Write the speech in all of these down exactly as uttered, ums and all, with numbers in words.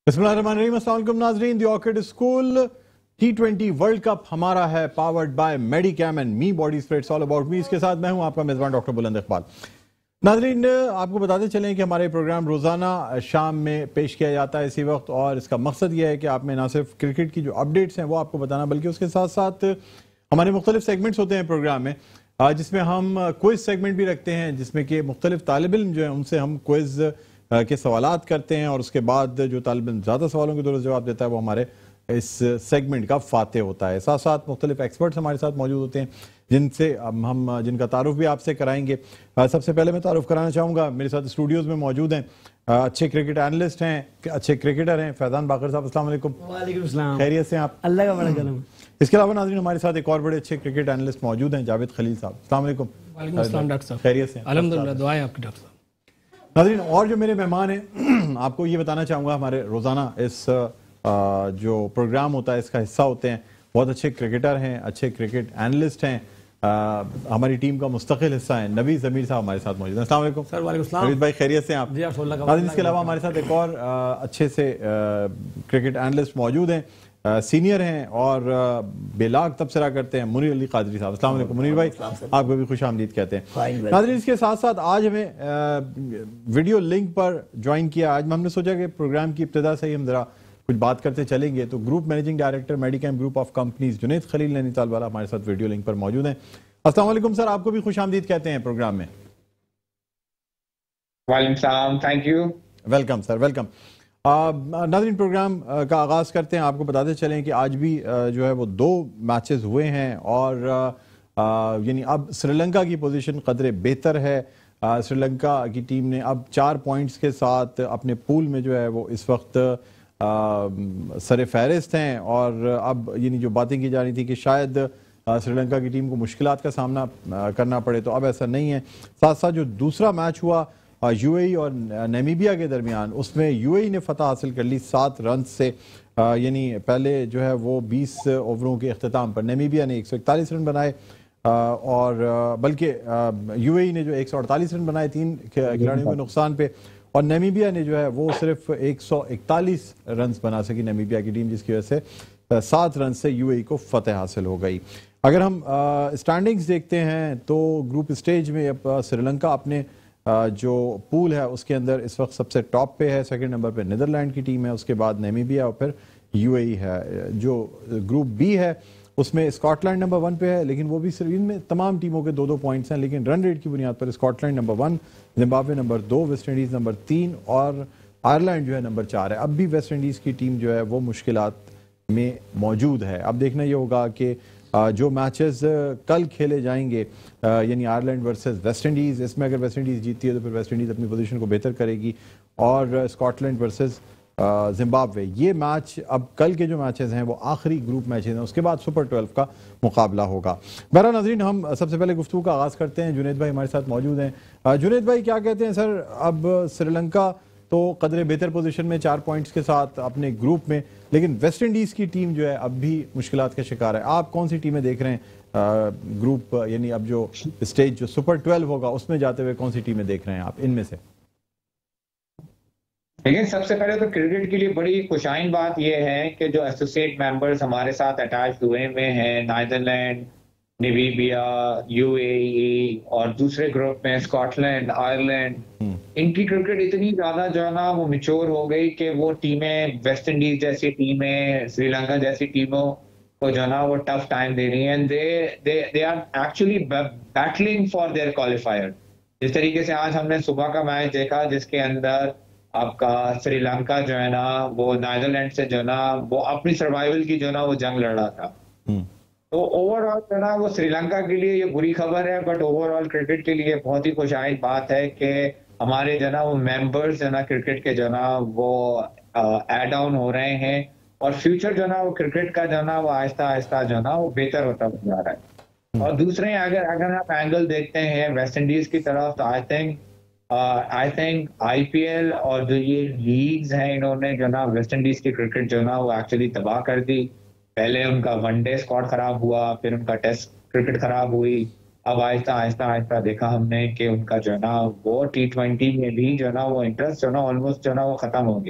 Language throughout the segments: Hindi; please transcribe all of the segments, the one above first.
बिस्मिल्लाहिर्रहमानिर्रहीम, अस्सलाम वालेकुम नाज़रीन। The Orchid School T twenty world Cup हमारा है, powered by Medicam and me body spreads all about me. इसके साथ मैं हूं आपका मेज़बान डॉक्टर बुलंद इकबाल। नाज़रीन, आपको बताते चलें कि हमारे प्रोग्राम रोज़ाना शाम में पेश किया जाता है इसी वक्त, और इसका मकसद यह है कि आप में ना सिर्फ क्रिकेट की जो अपडेट्स हैं वो आपको बताना, बल्कि उसके साथ साथ हमारे मुख्तलिफ सेगमेंट्स होते हैं प्रोग्राम में, जिसमें हम क्विज सेगमेंट भी रखते हैं, जिसमें कि मुख्तलिफ तालिब इल्म जो है उनसे हम क्विज के सवालात करते हैं, और उसके बाद जो तालिब इल्म ज़्यादा सवालों के दुरुस्त जवाब देता है वो हमारे इस सेगमेंट का फाते होता है। साथ साथ मुख्तलिफ एक्सपर्ट्स हमारे साथ मौजूद होते हैं जिनसे हम जिनका तारुफ भी आपसे कराएंगे। सबसे पहले मैं तारुफ कराना चाहूँगा, मेरे साथ स्टूडियोज़ में मौजूद हैं अच्छे क्रिकेट एनालिस्ट हैं, अच्छे क्रिकेटर हैं, फैज़ान बाकर साहब। अस्सलाम वालेकुम। वालेकुम सलाम। खैरियत से आप? अल्लाह का बड़ा करम। इसके अलावा नाज़रीन हमारे साथ एक और बड़े अच्छे क्रिकेट एनालिस्ट मौजूद हैं, जावेद खलील साहब। अस्सलाम वालेकुम। वालेकुम अस्सलाम डॉक्टर साहब। खैरियत से? अल्हम्दुलिल्लाह, दुआएं आपकी डॉक्टर साहब। नाज़रीन, और जो मेरे मेहमान हैं आपको ये बताना चाहूँगा, हमारे रोज़ाना इस जो प्रोग्राम होता है इसका हिस्सा होते हैं बहुत अच्छे क्रिकेटर हैं, अच्छे क्रिकेट एनालिस्ट हैं, हमारी टीम का मुस्तकिल हिस्सा है। नबी ज़मीर साहब हमारे साथ मौजूद हैं। अस्सलाम वालेकुम सर। वालेकुम सलाम। नबी भाई खैरियत से आप? जी नाज़रीन, इसके अलावा हमारे साथ एक और अच्छे से क्रिकेट एनालिस्ट मौजूद हैं, सीनियर हैं और बेलाग तबसरा करते हैं, मुनीर अली कादरी साहब। अस्सलाम वालेकुम मुनीर भाई, आपको भी खुश आमदीद कहते हैं। नाज़रीन, इसके साथ साथ आज हमें वीडियो लिंक पर ज्वाइन किया। आज हमने सोचा कि प्रोग्राम की इब्तिदा से ही हम जरा कुछ बात करते चलेंगे, तो group managing director Medicam group of companies Junaid Khalil Nainital वाला हमारे साथ वीडियो लिंक पर मौजूद हैं। अस्सलाम वालेकुम सर, आपको भी खुश आमदीद कहते हैं प्रोग्राम में। वालेकुम सलाम, thank you. Welcome sir, welcome. नाज़रीन, प्रोग्राम का आगाज़ करते हैं। आपको बताते चलें कि आज भी जो है वो दो मैचेस हुए हैं, और यानी अब श्रीलंका की पोजीशन कदरे बेहतर है। श्रीलंका की टीम ने अब चार पॉइंट्स के साथ अपने पूल में जो है वो इस वक्त सर फहरिस्त हैं, और अब यानी जो बातें की जा रही थी कि शायद श्रीलंका की टीम को मुश्किलात का सामना करना पड़े, तो अब ऐसा नहीं है। साथ साथ जो दूसरा मैच हुआ यूएई और नामीबिया के दरमियान, उसमें यूएई ने फतह हासिल कर ली सात रन से। यानी पहले जो है वो बीस ओवरों के अख्ताम पर नामीबिया ने एक सौ इकतालीस रन बनाए, और बल्कि यूएई ने जो एक सौ अड़तालीस रन बनाए तीन खिलाड़ियों के नुकसान पे, और नामीबिया ने जो है वो सिर्फ एक सौ इकतालीस रन बना सकी नामीबिया की टीम, जिसकी वजह से सात रन से यूएई को फतह हासिल हो गई। अगर हम स्टैंडिंग्स देखते हैं तो ग्रुप स्टेज में अब श्रीलंका अपने जो पूल है उसके अंदर इस वक्त सबसे टॉप पे है। सेकंड नंबर पे नीदरलैंड की टीम है, उसके बाद नामीबिया और फिर यूएई है। जो ग्रुप बी है उसमें स्कॉटलैंड नंबर वन पे है, लेकिन वो भी सिर्फ इनमें तमाम टीमों के दो दो पॉइंट्स हैं, लेकिन रन रेट की बुनियाद पर Scotland number one, Zimbabwe number दो, वेस्ट इंडीज़ नंबर तीन और आयरलैंड जो है नंबर चार है। अब भी वेस्ट इंडीज़ की टीम जो है वो मुश्किलात में मौजूद है। अब देखना ये होगा कि जो मैचेस कल खेले जाएंगे, यानी आयरलैंड वर्सेस वेस्ट इंडीज़, इसमें अगर वेस्ट इंडीज़ जीतती है तो फिर वेस्ट इंडीज़ अपनी पोजीशन को बेहतर करेगी, और स्कॉटलैंड वर्सेस जिम्बाब्वे, ये मैच अब कल के जो मैचेस हैं वो आखिरी ग्रुप मैचेस हैं, उसके बाद सुपर ट्वेल्व का मुकाबला होगा। बहरहाल नाज़रीन, हम सबसे पहले गुफ्तगू का आगाज़ करते हैं। जुनैद भाई हमारे साथ मौजूद हैं। जुनैद भाई, क्या कहते हैं सर, अब श्रीलंका तो कदरे बेहतर पोजीशन में चार पॉइंट्स के साथ अपने ग्रुप में, लेकिन वेस्ट इंडीज़ की टीम जो है अब भी मुश्किलात का शिकार है। आप कौन सी टीमें देख रहे हैं ग्रुप, यानी अब जो स्टेज जो सुपर ट्वेल्व होगा उसमें जाते हुए कौन सी टीमें देख रहे हैं आप इनमें से? लेकिन सबसे पहले तो क्रिकेट के लिए बड़ी खुशाइन बात यह है कि जो एसोसिएट मेंबर्स हमारे साथ अटैच हुए हुए हैं, नीदरलैंड, नामीबिया, यूएई और दूसरे ग्रुप में स्कॉटलैंड, आयरलैंड, इनकी क्रिकेट इतनी ज्यादा जो है ना वो मिच्योर हो गई कि वो टीमें वेस्ट इंडीज जैसी टीमें, श्रीलंका जैसी टीमों को जो है ना वो टफ टाइम दे रही हैं। They they they are actually battling for their qualifier. जिस तरीके से आज हमने सुबह का मैच देखा जिसके अंदर आपका श्रीलंका जो है ना वो नीदरलैंड से जो है ना वो अपनी सर्वाइवल की जो है ना वो जंग लड़ रहा था। तो ओवरऑल जो है ना वो श्रीलंका के लिए ये बुरी खबर है, बट ओवरऑल क्रिकेट के लिए बहुत ही खुशाइन बात है कि हमारे जो ना वो मेंबर्स जो ना क्रिकेट के जो ना वो एड ऑन हो रहे हैं, और फ्यूचर जो ना वो क्रिकेट का जो ना वो आहिस्ता आहिस्ता जो ना वो बेहतर होता जा रहा है। और दूसरे अगर अगर आप एंगल देखते हैं वेस्ट इंडीज की तरफ, तो I think I think IPL और जो ये लीग्स हैं इन्होंने जो ना वेस्ट इंडीज की क्रिकेट जो ना वो एक्चुअली तबाह कर दी। पहले उनका वनडे स्क्वाड खराब हुआ, फिर उनका टेस्ट क्रिकेट खराब हुई, अब आहिस्ता आहिस्ता आहिस्ता देखा हमने कि उनका जो है ना वो टी ट्वेंटी में भी जो है ना वो इंटरेस्ट जो है ना ऑलमोस्ट जो है ना वो खत्म हो गया।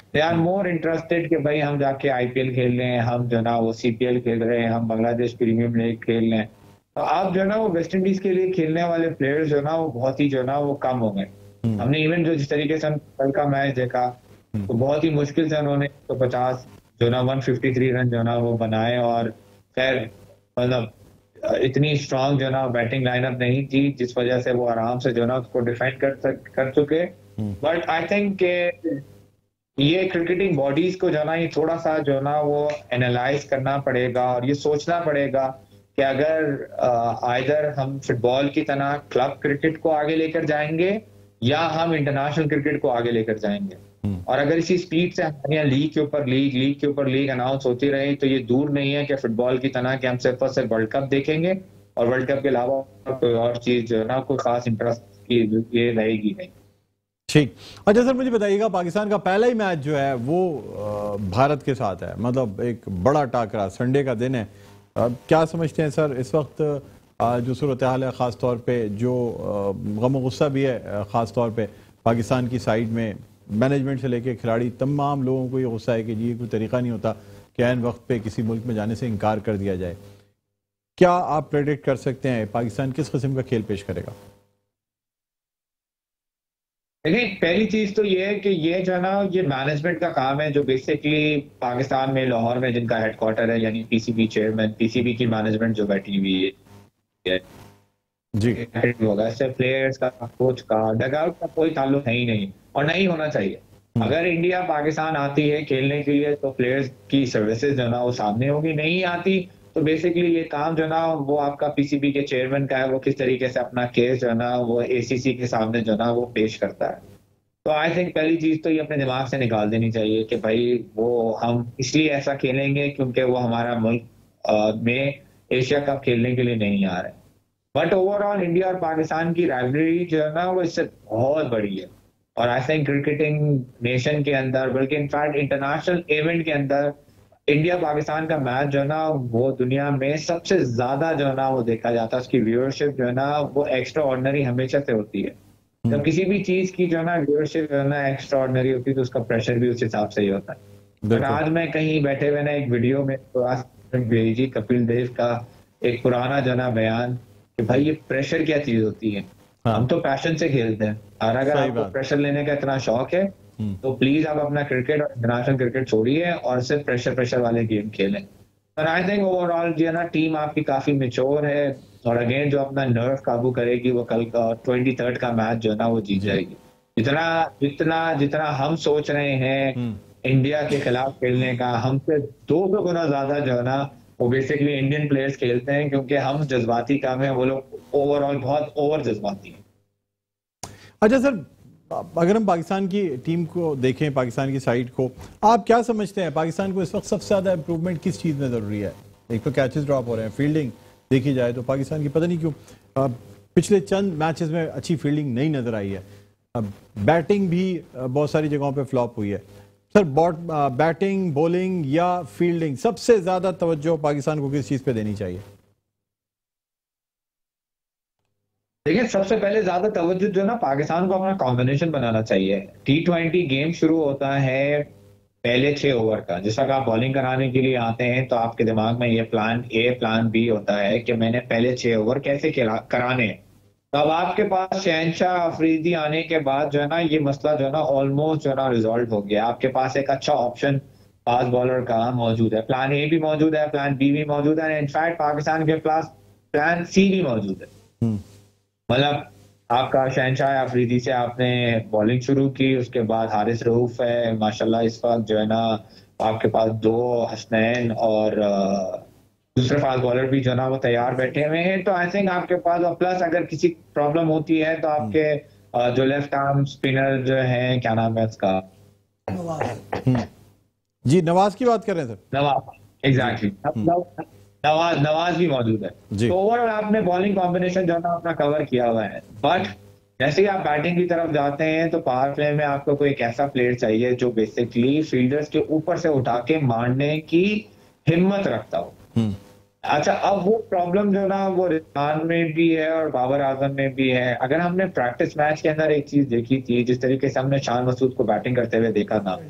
दे आर मोर इंटरेस्टेड कि भाई हम जाके आईपीएल खेल रहे हैं, हम जो ना वो सीपीएल खेल रहे हैं, हम बांग्लादेश प्रीमियम लीग खेल रहे हैं। तो आप जो ना वो वेस्ट इंडीज के लिए खेलने वाले प्लेयर्स जो ना वो बहुत ही जो ना वो कम हो गए। हमने इवन जो जिस तरीके से कल का मैच देखा तो बहुत ही मुश्किल से उन्होंने तो पचास जो ना एक सौ तिरेपन रन जो ना वो बनाए, और खैर मतलब इतनी स्ट्रांग जो ना बैटिंग लाइनअप नहीं थी जिस वजह से वो आराम से जो ना उसको डिफेंड कर कर चुके। बट आई थिंक ये क्रिकेटिंग बॉडीज को जो ना ये थोड़ा सा जो ना वो एनालाइज करना पड़ेगा और ये सोचना पड़ेगा कि अगर आइदर हम फुटबॉल की तरह क्लब क्रिकेट को आगे लेकर जाएंगे या हम इंटरनेशनल क्रिकेट को आगे लेकर जाएंगे। और अगर इसी स्पीड से हमारे यहाँ लीग के ऊपर लीग लीग के ऊपर लीग अनाउंस होती रही तो ये दूर नहीं है कि फुटबॉल की तरह कि हम सिर्फ और सिर्फ वर्ल्ड कप देखेंगे और वर्ल्ड कप के अलावा कोई और चीज जो है ना कोई खास इंटरेस्ट की ये रहेगी नहीं। ठीक। अच्छा सर, मुझे बताइएगा, पाकिस्तान का पहला ही मैच जो है वो भारत के साथ है, मतलब एक बड़ा टाकरा, संडे का दिन है। क्या समझते हैं सर इस वक्त जो सूरत हाल है, ख़ास तौर पे जो गम गुस्सा भी है ख़ास तौर पे पाकिस्तान की साइड में, मैनेजमेंट से लेके खिलाड़ी तमाम लोगों को ये गुस्सा है कि ये कोई तरीका नहीं होता कि ऐन वक्त पे किसी मुल्क में जाने से इनकार कर दिया जाए। क्या आप प्रेडिक्ट कर सकते हैं पाकिस्तान किस किस्म का खेल पेश करेगा? देखिए, पहली चीज तो ये है कि ये जो है ना ये मैनेजमेंट का काम है, जो बेसिकली पाकिस्तान में लाहौर में जिनका हेडक्वार्टर है, यानी पीसीबी चेयरमैन, पीसीबी की मैनेजमेंट जो बैठी हुई है जी, होगा इससे प्लेयर्स का, कोच का, डगआउट का कोई ताल्लुक है ही नहीं और नहीं होना चाहिए। अगर इंडिया पाकिस्तान आती है खेलने के लिए तो प्लेयर्स की सर्विसेज जो ना वो सामने होगी, नहीं आती तो बेसिकली ये काम जो ना वो आपका पीसीबी के चेयरमैन का है, वो किस तरीके से अपना केस जो ना वो एसीसी के सामने जो ना वो पेश करता है। तो आई थिंक पहली चीज तो ये अपने दिमाग से निकाल देनी चाहिए कि भाई वो हम इसलिए ऐसा खेलेंगे क्योंकि वो हमारा मुल्क में एशिया कप खेलने के लिए नहीं आ रहे। बट ओवरऑल इंडिया और पाकिस्तान की राइवलरी जो है ना वो इससे बहुत बड़ी है और आई थिंक क्रिकेटिंग नेशन के अंदर, बल्कि इनफैक्ट इंटरनेशनल इवेंट के अंदर इंडिया पाकिस्तान का मैच जो है ना वो दुनिया में सबसे ज्यादा जो है ना वो देखा जाता है। उसकी व्यूअरशिप जो है ना वो एक्स्ट्रा ऑर्डिनरी हमेशा से होती है। जब किसी भी चीज की जो है ना व्यूअरशिप जो है ना एक्स्ट्रा ऑर्डिनरी होती है तो उसका प्रेशर भी उस हिसाब से ही होता है। बट आज मैं कहीं बैठे हुए ना एक वीडियो में भेजी कपिल देव का एक पुराना जो ना बयान कि भाई ये प्रेशर क्या चीज होती है। हाँ। हम तो पैशन से खेलते हैं और अगर आपको प्रेशर लेने का इतना शौक है तो प्लीज आप अपना क्रिकेट और इंटरनेशनल क्रिकेट छोड़िए और सिर्फ प्रेशर प्रेशर वाले गेम खेलें। और आई थिंक ओवरऑल जो है ना टीम आपकी काफी मेच्योर है और अगेन जो अपना नर्व काबू करेगी वो कल का ट्वेंटी थर्ड का मैच जो है ना वो जीत जाएगी। जितना जितना जितना हम सोच रहे हैं इंडिया के खिलाफ खेलने का, हमसे दो सौ गुना ज्यादा जो है ना वो बेसिकली इंडियन प्लेयर्स खेलते हैं क्योंकि हम जज्बाती काम है, वो लोग ओवरऑल बहुत ओवर जज्बाती हैं। अच्छा सर, अगर हम पाकिस्तान की टीम को देखें, पाकिस्तान की साइड को, आप क्या समझते हैं पाकिस्तान को इस वक्त सबसे ज्यादा इंप्रूवमेंट किस चीज में जरूरी है? एक तो कैचेस ड्रॉप हो रहे हैं, फील्डिंग देखी जाए तो पाकिस्तान की पता नहीं क्यों पिछले चंद मैचेस में अच्छी फील्डिंग नहीं नजर आई है। बैटिंग भी बहुत सारी जगहों पे फ्लॉप हुई है। सर बैटिंग, बॉलिंग या फील्डिंग, सबसे ज्यादा तवज्जो पाकिस्तान को किस चीज पे देनी चाहिए? देखिए, सबसे पहले ज्यादा तवज्जो जो ना पाकिस्तान को अपना कॉम्बिनेशन बनाना चाहिए। टी ट्वेंटी गेम शुरू होता है पहले छह ओवर का। जिस वक्त आप बॉलिंग कराने के लिए आते हैं तो आपके दिमाग में ये प्लान ए प्लान बी होता है कि मैंने पहले छह ओवर कैसे कराने हैं। तो अब आपके पास शहनशाह अफरीदी आने के बाद जो है ना ये मसला जो है ना ऑलमोस्ट जो है ना रिजॉल्व हो गया। आपके पास एक अच्छा ऑप्शन फास्ट बॉलर का मौजूद है, प्लान ए भी मौजूद है, प्लान बी भी मौजूद है, इनफैक्ट पाकिस्तान के पास प्लान सी भी मौजूद है। मतलब आपका शहनशाह अफरीदी से आपने बॉलिंग शुरू की, उसके बाद हारिस रऊफ है, माशाल्लाह इस वक्त जो है ना आपके पास दो हसनैन और दूसरे फास्ट बॉलर भी जो ना वो तैयार बैठे हुए हैं। तो आई थिंक आपके पास, और प्लस अगर किसी प्रॉब्लम होती है तो आपके जो लेफ्ट आर्म स्पिनर जो है, क्या नाम है उसका, जी नवाज की बात कर रहे हैं सर? नवाज, एग्जैक्टली नवाज नवाज भी मौजूद है। तो ओवरऑल आपने बॉलिंग कॉम्बिनेशन जो ना अपना कवर किया हुआ है। बट जैसे ही आप बैटिंग की तरफ जाते हैं तो पावर प्ले में आपको कोई एक ऐसा प्लेयर चाहिए जो बेसिकली फील्डर्स के ऊपर से उठा के मारने की हिम्मत रखता हो। अच्छा, अब वो प्रॉब्लम जो ना वो रिजवान में भी है और बाबर आजम में भी है। अगर हमने प्रैक्टिस मैच के अंदर एक चीज देखी थी, जिस तरीके से हमने शान मसूद को बैटिंग करते हुए देखा था,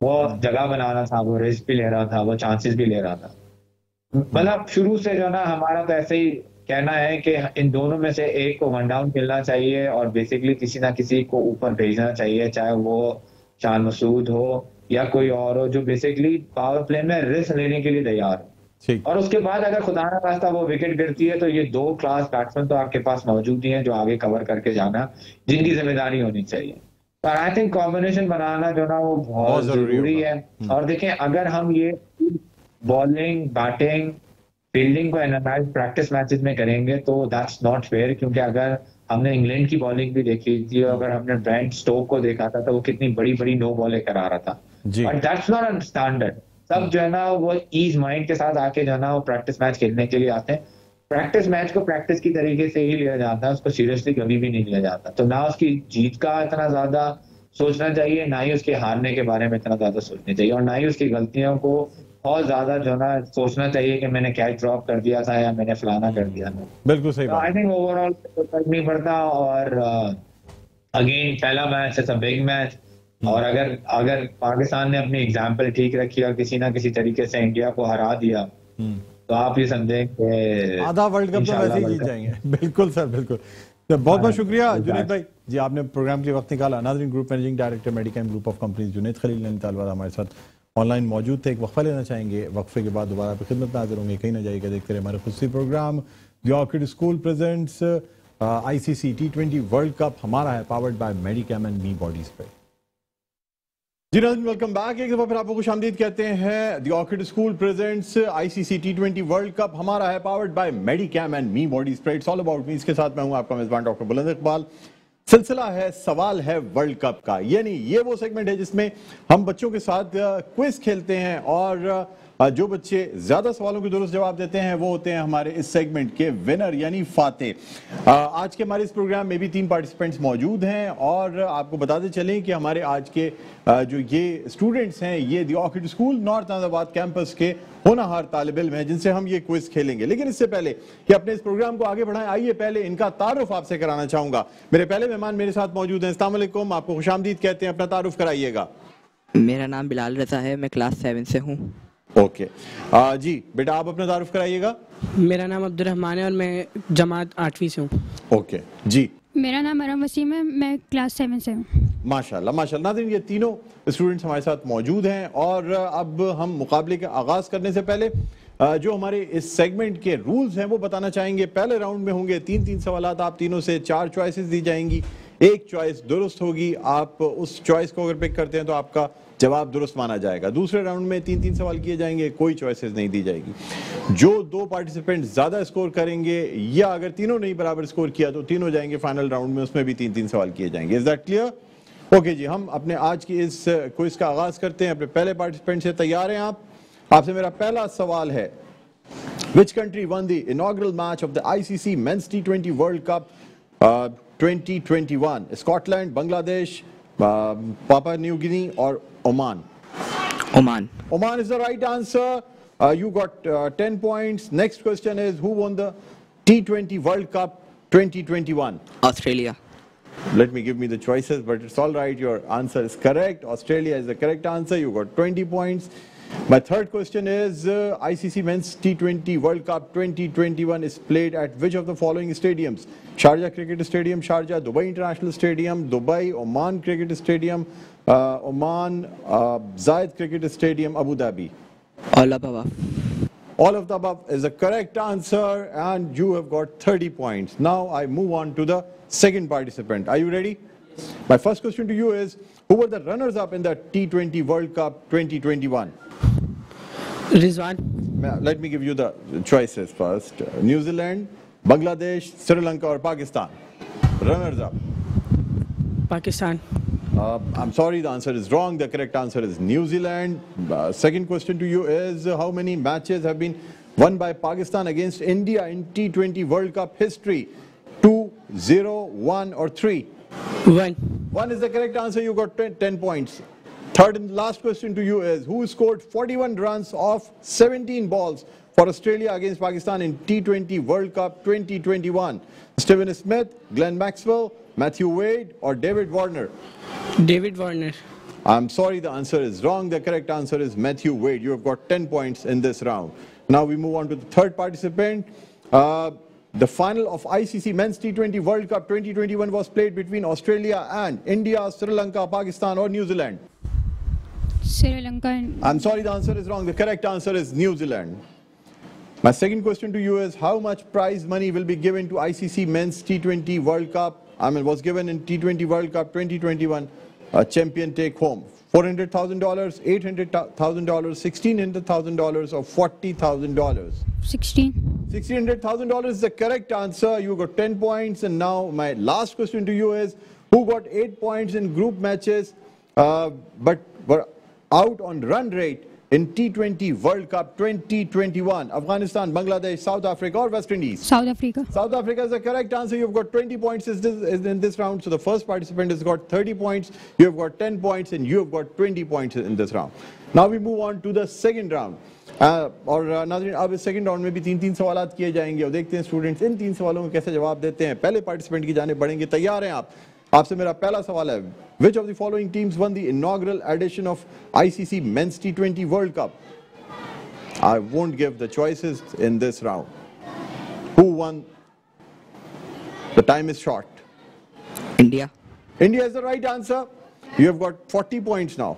वो जगह बनाना था, वो रिस्क भी ले रहा था, वो चांसेस भी ले रहा था। मतलब शुरू से जो ना हमारा तो ऐसे ही कहना है कि इन दोनों में से एक को वन डाउन खेलना चाहिए और बेसिकली किसी ना किसी को ऊपर भेजना चाहिए, चाहे वो शान मसूद हो या कोई और हो जो बेसिकली पावर प्ले में रिस्क लेने के लिए तैयार हो। और उसके बाद अगर खुदा ना खास्ता वो विकेट गिरती है तो ये दो क्लास बैट्समैन तो आपके पास मौजूद ही हैं जो आगे कवर करके जाना, जिनकी जिम्मेदारी होनी चाहिए। पर आई थिंक कॉम्बिनेशन बनाना जो ना वो बहुत जरूरी है। और देखें, अगर हम ये बॉलिंग, बैटिंग, फील्डिंग को एनालाइज प्रैक्टिस मैचेस में करेंगे तो दैट्स नॉट फेयर, क्योंकि अगर हमने इंग्लैंड की बॉलिंग भी देखी थी, अगर हमने ब्रेंट स्टोक को देखा था तो वो कितनी बड़ी बड़ी नो बॉलें करा रहा था, but that's not a standard. सब जो है ना वो ईज माइंड के साथ आके जो है ना वो प्रैक्टिस मैच खेलने के लिए आते हैं। प्रैक्टिस मैच को प्रैक्टिस की तरीके से ही लिया जाता है, उसको सीरियसली कभी भी नहीं लिया जाता। तो ना उसकी जीत का इतना ज्यादा सोचना चाहिए, ना ही उसके हारने के बारे में इतना ज्यादा सोचना चाहिए, और ना ही उसकी गलतियों को बहुत ज्यादा जो ना सोचना चाहिए कि मैंने कैच ड्रॉप कर दिया था या मैंने फलाना कर दिया था। बिल्कुल सही बात। आई थिंक ओवरऑल फर्क नहीं पड़ता। और अगेन पहला match is a big match, और अगर अगर पाकिस्तान ने अपनी एग्जाम्पल ठीक रखी और किसी ना किसी तरीके से इंडिया को हरा दिया तो आप ये समझें कि आधा वर्ल्ड कप तो वैसे ही जीत जाएंगे। बिल्कुल सर, बिल्कुल। तो बहुत बहुत शुक्रिया जुनैद भाई जी, आपने प्रोग्राम के लिए वक्त निकाला। नाज़रीन, group managing director Medicam group of companies Junaid Khalil Nainital वाला हमारे साथ ऑनलाइन मौजूद थे। एक वक्फा लेना चाहेंगे, वक्फे के बाद दोबारा आपकी खिदमत में हाजिर होंगे। कहीं ना जाइएगा, देखते रहे हमारे खुशी program the Orchid School presents ICC T twenty world Cup हमारा है, powered by Medicam and me body spray. जी नाज़रीन, वेलकम बैक। एक दफा फिर आपको खुशामदीद कहते हैं। The Orchid School presents ICC T twenty world Cup हमारा है, powered by Medicam and me body spray. It's all about me. इसके साथ मैं हूं आपका मेजबान डॉक्टर बुलंद इकबाल। सिलसिला है सवाल है वर्ल्ड कप का, यानी ये वो सेगमेंट है जिसमें हम बच्चों के साथ क्विज खेलते हैं और जो बच्चे ज्यादा सवालों के दुरुस्त जवाब देते हैं वो होते हैं हमारे इस सेगमेंट के विनर यानी फाते। आज के हमारे इस प्रोग्राम में भी तीन पार्टिसिपेंट्स मौजूद हैं और आपको बताते चलें कि हमारे आज के जो ये स्टूडेंट्स हैं ये the Orchid School North Nazabad campus के होनहार तालिब इल्म हैं जिनसे हम ये क्विज खेलेंगे। लेकिन इससे पहले कि अपने इस प्रोग्राम को आगे बढ़ाएं, आइए पहले इनका तारुफ आपसे कराना चाहूंगा। मेरे पहले मेहमान मेरे साथ मौजूद हैं। अस्सलाम वालेकुम, आपको खुशामदीद कहते हैं। अपना तारुफ कराइएगा। मेरा नाम बिलाल रज़ा है, मैं क्लास सेवन से हूँ। ओके आ, जी बेटा, आप अपना तारुफ कराइएगा। मेरा नाम अब्दुर्रहमान है और मैं जमात आठवीं से हूँ। ओके जी। मेरा नाम मरम वसीम है, मैं क्लास सेवन से हूँ। माशाल्लाह माशाल्लाह। नाज़रीन, ये तीनों स्टूडेंट्स हमारे साथ मौजूद हैं और अब हम मुकाबले के आगाज करने से पहले जो हमारे इस सेगमेंट के रूल्स हैं वो बताना चाहेंगे। पहले राउंड में होंगे तीन तीन सवालात, आप तीनों से चार चॉइसेस दी जाएंगी, एक चॉइस दुरुस्त होगी। आप उस चॉइस को अगर पिक करते हैं तो आपका जवाब दुरुस्त माना जाएगा। दूसरे राउंड में तीन तीन सवाल किए जाएंगे, कोई चॉइसेस नहीं दी जाएगी। जो दो पार्टिसिपेंट ज्यादा स्कोर करेंगे या अगर तीनों नहीं बराबर स्कोर किया तो तीनों जाएंगे फाइनल राउंड में, उसमें भी तीन तीन सवाल किए जाएंगे। Is that clear? ओके जी, हम अपने आज की इस क्विज का आगाज करते हैं। अपने पहले पार्टिसिपेंट से तैयार हैं आप? आपसे मेरा पहला सवाल है, Which country won the inaugural match of the I C C Men's T twenty World Cup uh, twenty twenty-one? Scotland, Bangladesh, uh, Papua New Guinea or Oman? Oman. Oman is the right answer. Uh, you got uh, ten points. Next question is, who won the T twenty World Cup twenty twenty-one? Australia. Let me give me the choices, but it's all right. Your answer is correct. Australia is the correct answer. You got twenty points. My third question is, uh, I C C Men's T twenty World Cup twenty twenty-one is played at which of the following stadiums? Sharjah Cricket Stadium, Sharjah, Dubai International Stadium, Dubai, Oman Cricket Stadium, uh, Oman, uh, Zayed Cricket Stadium, Abu Dhabi. All of above. All of the above is the correct answer and you have got thirty points. Now I move on to the second participant. Are you ready? My first question to you is, who were the runners-up in the T twenty World Cup twenty twenty-one? Rizwan. Let me give you the choices first. New Zealand, Bangladesh, Sri Lanka or Pakistan? Runners-up. Pakistan. Uh, I'm sorry, the answer is wrong. The correct answer is New Zealand. Uh, second question to you is, uh, how many matches have been won by Pakistan against India in T twenty World Cup history? Two, zero, one or three? One. One is the correct answer. You got ten, ten points. Third and last question to you is, who scored forty-one runs off seventeen balls for Australia against Pakistan in T twenty World Cup twenty twenty-one? Stephen Smith, Glenn Maxwell, Matthew Wade or David Warner? David Warner. I'm sorry, the answer is wrong. The correct answer is Matthew Wade. You have got ten points in this round. Now we move on to the third participant. Uh, the final of I C C Men's T twenty World Cup twenty twenty-one was played between Australia and India, Sri Lanka, Pakistan or New Zealand. Sri Lanka and I'm sorry, the answer is wrong. The correct answer is New Zealand. My second question to you is, how much prize money will be given to I C C Men's T twenty World Cup? I mean, was given in T twenty World Cup twenty twenty-one. A champion take home four hundred thousand dollars, eight hundred thousand dollars, sixteen hundred thousand dollars or forty thousand dollars. sixteen. sixteen hundred thousand dollars is the correct answer. You got ten points. And now my last question to you is, who got eight points in group matches uh, but were out on run rate in T twenty World Cup twenty twenty-one? Afghanistan, Bangladesh, South Africa or West Indies? South Africa. South Africa is the correct answer. You've got twenty points in this, in this round. So the first participant has got thirty points. You have got ten points and you have got twenty points in this round. Now we move on to the second round. Uh, और नाज़रीन अब इस सेकंड राउंड में भी तीन तीन सवालात किए जाएंगे और देखते हैं स्टूडेंट्स इन तीन सवालों में कैसे जवाब देते हैं। पहले पार्टिसिपेंट की जाने बढ़ेंगे। तैयार हैं आप? आपसे मेरा पहला सवाल है, which of the following teams won the inaugural edition of I C C Men's T twenty World Cup? I won't give the choices in this round. Who won? The time is short. India. India is the right answer. You have got forty points now.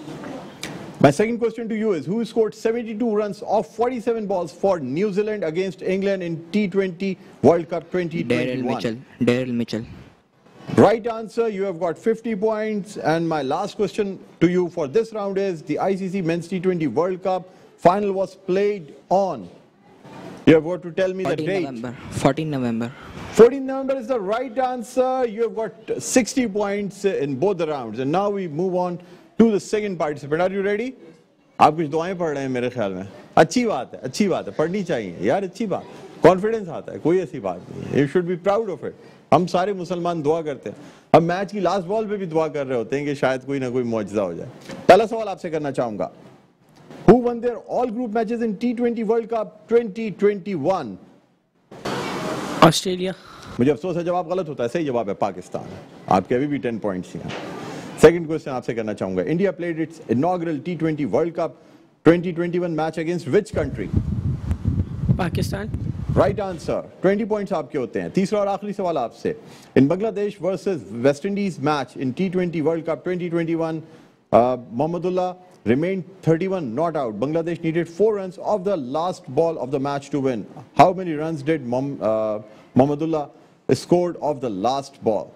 My second question to you is, who scored seventy-two runs off forty-seven balls for New Zealand against England in T twenty World Cup twenty twenty-one? Daryl Mitchell. Daryl Mitchell. Right answer. You have got fifty points. And my last question to you for this round is, the I C C Men's T twenty World Cup final was played on. You have got to tell me the date. November. fourteen November. fourteen November is the right answer. You have got sixty points in both the rounds. And now we move on to the second participant. Are you ready? आप कुछ दुआएं पढ़ रहे हैं मेरे ख्याल में. अच्छी बात है, अच्छी बात है, पढ़नी चाहिए यार, अच्छी बात. कॉन्फिडेंस आता है, कोई ऐसी बात नहीं. You should be proud of it. हम सारे मुसलमान दुआ करते हैं. हम मैच की लास्ट बॉल पे भी दुआ कर रहे होते हैं कि शायद कोई ना कोई मौजज़ा हो जाए. पहला सवाल आपसे करना चाहूंगा. Who won their all group matches in T twenty World Cup twenty twenty-one? Australia. मुझे अफसोस है जवाब गलत होता है. सही जवाब है पाकिस्तान. आपके अभी भी टेन पॉइंट्स हैं. सेकंड क्वेश्चन आपसे करना चाहूंगा. India played its inaugural T twenty world Cup twenty twenty-one match against which country? Pakistan. Right answer. Twenty points आपके होते हैं. तीसरा और आखिरी सवाल आपसे. In Bangladesh versus West Indies match in T twenty world Cup twenty twenty-one, Mohammedullah remained thirty-one not out. Bangladesh needed four runs off the last ball of the match to win. How many runs did Mom, uh, Mohammedullah scored off the last ball?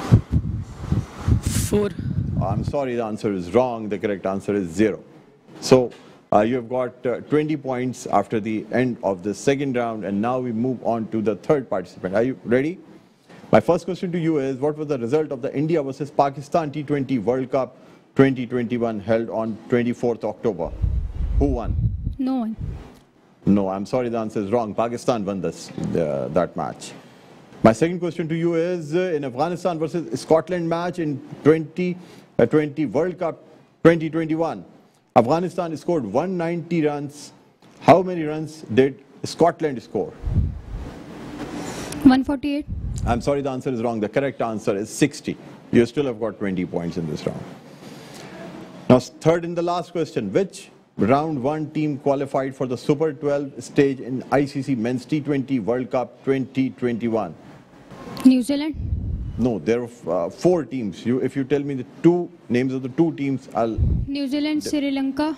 Four. I'm sorry, the answer is wrong. The correct answer is zero. So uh, you have got uh, twenty points after the end of the second round, and now we move on to the third participant. Are you ready? My first question to you is, what was the result of the India versus Pakistan T twenty World Cup twenty twenty-one held on twenty-fourth October? Who won? No one. No, I'm sorry, the answer is wrong. Pakistan won this, uh, that match. My second question to you is, uh, in Afghanistan versus Scotland match in twenty twenty World Cup twenty twenty-one, Afghanistan scored one hundred ninety runs. How many runs did Scotland score? one forty-eight. I'm sorry, the answer is wrong. The correct answer is sixty. You still have got twenty points in this round. Now, third and the last question. Which round one team qualified for the Super twelve stage in I C C Men's T twenty World Cup twenty twenty-one? New Zealand. No, there are uh, four teams. You, if you tell me the two names of the two teams, I'll... New Zealand, Sri Lanka.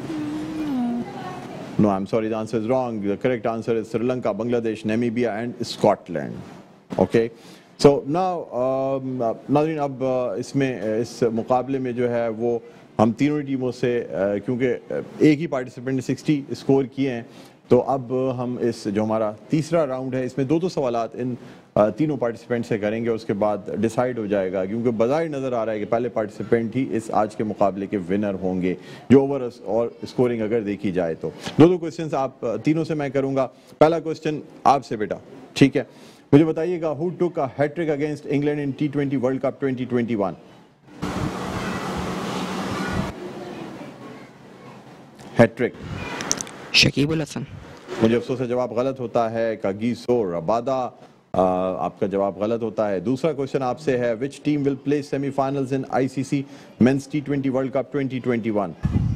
No, I'm sorry, the answer is wrong. The correct answer is Sri Lanka, Bangladesh, Namibia and Scotland. Okay? So now, um, नाज़रीन अब इसमें इस मुकाबले में जो है वो हम तीनों टीमों से क्योंकि एक ही पार्टिसिपेंट ने सिक्सटी स्कोर किए हैं, तो अब हम इस जो हमारा तीसरा राउंड है इसमें दो दो सवालात इन तीनों पार्टिसिपेंट से करेंगे. उसके बाद डिसाइड हो जाएगा, क्योंकि बज़ाहिर नज़र आ रहा है कि पहले पार्टिसिपेंट ही इस आज के मुकाबले के विनर होंगे जो ओवर और स्कोरिंग अगर देखी जाए तो. दो दो क्वेश्चन आप तीनों से मैं करूँगा. पहला क्वेश्चन आपसे बेटा, ठीक है? मुझे बताइएगा, who took a hat-trick against England in T twenty world Cup twenty twenty-one? Hat-trick. Shakibul Hasan. मुझे अफसोस है जवाब गलत होता है. कागिसो रबादा आ, आपका जवाब गलत होता है। दूसरा क्वेश्चन आपसे है, which team will play semifinals in ICC men's T twenty world cup twenty twenty one?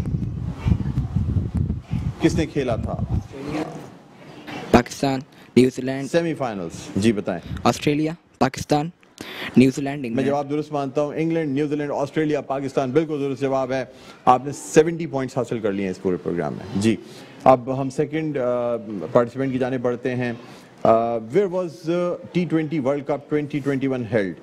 किसने खेला था? पाकिस्तान, न्यूजीलैंड। सेमीफाइनल्स जी बताएं। ऑस्ट्रेलिया, पाकिस्तान, न्यूजीलैंड, मैं इंग्लैंड। जवाब दुरुस्त मानता हूं। इंग्लैंड, न्यूजीलैंड, ऑस्ट्रेलिया, पाकिस्तान, बिल्कुल दुरुस्त जवाब है। आपने सत्तर पॉइंट्स हासिल कर लिए हैं इस पूरे प्रोग्राम में जी। अब हम सेकंड पार्टिसिपेंट की जाने बढ़ते हैं। Where was T twenty world cup twenty twenty one held?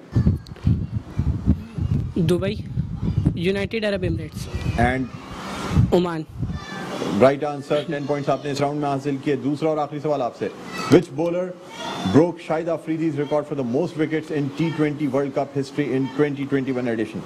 Dubai, United Arab Emirates, and Oman. Right answer. Ten points आपने इस राउंड में हासिल किए। दूसरा और आखिरी सवाल आपसे, which bowler broke Shahid Afridi's record for the most wickets in T twenty World Cup history in twenty twenty-one edition?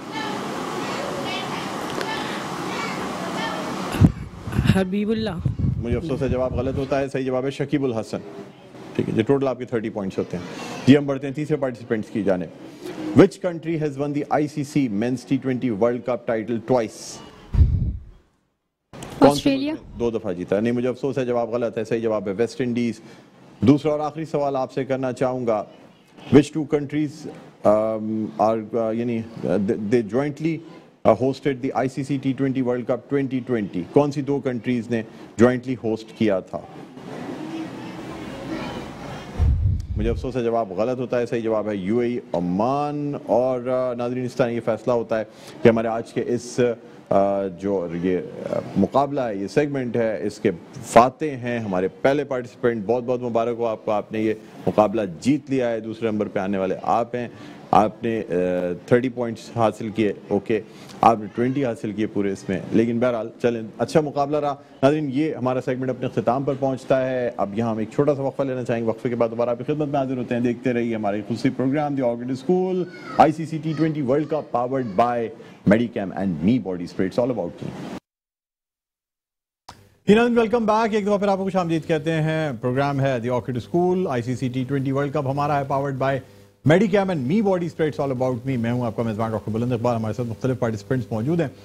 Habibullah. मुझे अफसोस है जवाब गलत होता है। सही जवाब है शकीबुल हसन। ठीक है, ये टोटल आपके तीस पॉइंट्स होते हैं जी। हम बढ़ते हैं तीसरे पार्टिसिपेंट्स की जाने। Which country has won the I C C Men's T twenty World Cup title twice? Australia. दो दफा जीता। नहीं, मुझे अफसोस है जवाब गलत है। सही जवाब है वेस्ट इंडीज। दूसरा और आखिरी सवाल आपसे करना चाहूंगा, विच टू कंट्रीज आर यानी they jointly hosted the ICC T twenty world cup twenty twenty? कौन सी दो कंट्रीज ने जॉइंटली होस्ट किया था? मुझे अफसोस है जवाब गलत होता है। सही जवाब है यूएई, ओमान। और uh, नाज़रीन, इस तरह ये फैसला होता है कि हमारे आज के इस Uh, जो ये uh, मुकाबला है, ये सेगमेंट है, इसके फाते हैं हमारे पहले पार्टिसिपेंट। बहुत बहुत मुबारक हो आपको, आपने ये मुकाबला जीत लिया है। दूसरे नंबर पे आने वाले आप हैं। आपने थर्टी uh, पॉइंट्स हासिल किए। ओके, आपने ट्वेंटी हासिल किए पूरे इसमें। लेकिन बहरहाल चलें, अच्छा मुकाबला रहा। नाज़रीन, ये हमारा सेगमेंट अपने अख्ताम पर पहुंचता है। अब यहाँ हम एक छोटा सा वक्फा लेना चाहेंगे। वक्फे के बाद दोबारा आपकी खिदमत में हाजिर होते हैं। देखते रहिए हमारे खुशी program the Orchid School ICC T twenty world Cup powered by Medicam and me body spray. It's all about me. Welcome back. एक दफा फिर आपको खुशामदीद कहते हैं। प्रोग्राम है the Orchid School ICC T twenty world Cup हमारा है powered by Medicam and me body spray. It's all about me. मैं हूं आपका मेजबान डॉक्टर बुलंद इकबाल। हमारे साथ मुख्तलिफ पार्टिसिपेंट्स मौजूद हैं।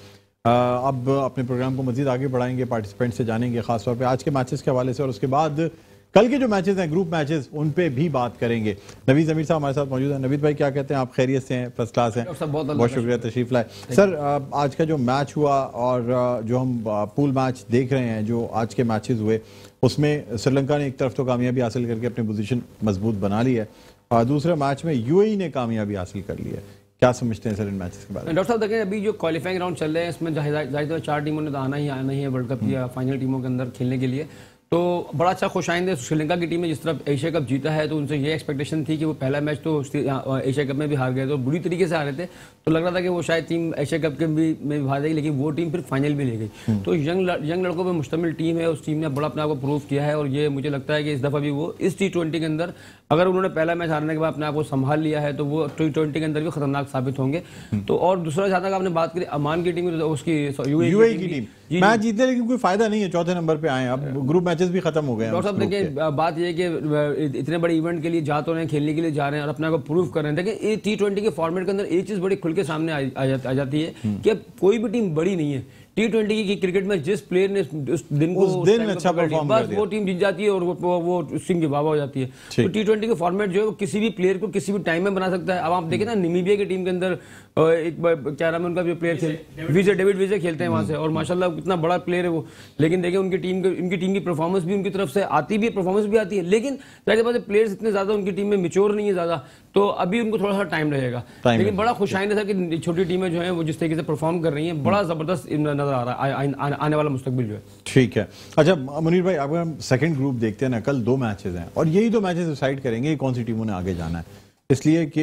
अब अपने प्रोग्राम को मजीद आगे बढ़ाएंगे, पार्टिसिपेंट से जानेंगे खासतौर पर आज के मैचेस के हवाले से, और उसके बाद कल के जो मैचेस हैं, ग्रुप मैचेस, उन पे भी बात करेंगे। नवीद जमीर साहब हमारे साथ मौजूद हैं। नवीद भाई, क्या कहते हैं आप? खैरियत से हैं? फर्स्ट क्लास हैं? बहुत शुक्रिया तशरीफ लाए। सर, आज का जो मैच हुआ और जो हम पूल मैच देख रहे हैं, जो आज के मैचेस हुए, उसमें श्रीलंका ने एक तरफ तो कामयाबी हासिल करके अपनी पोजीशन मजबूत बना ली है, और दूसरे मैच में यूएई ने कामयाबी हासिल कर ली है। क्या समझते हैं सर इन मैचेस के बारे में? डॉक्टर साहब देखिए, अभी जो क्वालिफाइंग राउंड चल रहे हैं, इसमें जाहिर चार टीमों ने तो आना ही आना ही है वर्ल्ड कप या फाइनल टीमों के अंदर खेलने के लिए। तो बड़ा अच्छा खुशाइंद श्रीलंका की टीम ने जिस तरह एशिया कप जीता है, तो उनसे ये एक्सपेक्टेशन थी कि वो पहला मैच तो एशिया कप में भी हार गए थे और बुरी तरीके से हारे थे। तो लग रहा था कि वो शायद टीम एशिया कप के भी में भी हार जाएगी, लेकिन वो टीम फिर फाइनल भी ले गई। तो यंग यंग लड़कों पर मुश्तमिल टीम है। उस टीम ने बड़ा अपने आप को प्रूव किया है, और ये मुझे लगता है कि इस दफ़ा भी वो इस टी ट्वेंटी के अंदर, अगर उन्होंने पहला मैच हारने के बाद अपने आप को संभाल लिया है, तो वो टी ट्वेंटी के अंदर भी खतरनाक साबित होंगे। तो और दूसरा, जहाँ तक आपने बात करी अमान की टीम, उसकी यूएई की टीम मैच जीतने, लेकिन कोई फायदा नहीं है, चौथे नंबर पे आए। अब ग्रुप मैचेस भी खत्म हो गए हैं। डॉक्टर साहब देखिए, बात यह है कि इतने बड़े इवेंट के लिए जा तो रहे हैं, खेलने के लिए जा रहे हैं और अपने को प्रूव कर रहे हैं। देखिए, टी ट्वेंटी के फॉर्मेट के अंदर एक चीज बड़ी खुल के सामने आ जाती है कि अब कोई भी टीम बड़ी नहीं है। टी ट्वेंटी की क्रिकेट में जिस प्लेयर ने उस दिन को उस दिन अच्छा परफॉर्म कर दिया, वो टीम जीत जाती है और वो वो, वो सिंह की बाबा हो जाती है। तो टी ट्वेंटी के फॉर्मेट जो है वो किसी भी प्लेयर को किसी भी टाइम में बना सकता है। अब आप देखें ना, नामीबिया की टीम के अंदर एक क्या नाम है उनका, जो प्लेयर खेल विजय डेविड विजय खेलते हैं वहां से, और माशाल्लाह कितना बड़ा प्लेयर है वो। लेकिन देखिए, उनकी टीम उनकी टीम की परफॉर्मेंस भी उनकी तरफ से आती भी है, परफॉर्मेंस भी आती है, लेकिन जाहिर बात है प्लेयर्स इतने ज्यादा उनकी टीम में मैच्योर नहीं है ज्यादा, तो अभी उनको थोड़ा सा टाइम रहेगा। लेकिन बड़ा खुशाइन है कि छोटी टीमें जो है वो जिस तरीके से परफॉर्म कर रही हैं, बड़ा जबरदस्त नजर आ रहा है आने वाला मुस्तकबिल जो है। ठीक है। अच्छा मुनीर भाई, अगर हम सेकंड ग्रुप देखते हैं ना, कल दो मैचेस हैं और यही दो मैचेस डिसाइड करेंगे कौन सी टीमों ने आगे जाना है, इसलिए कि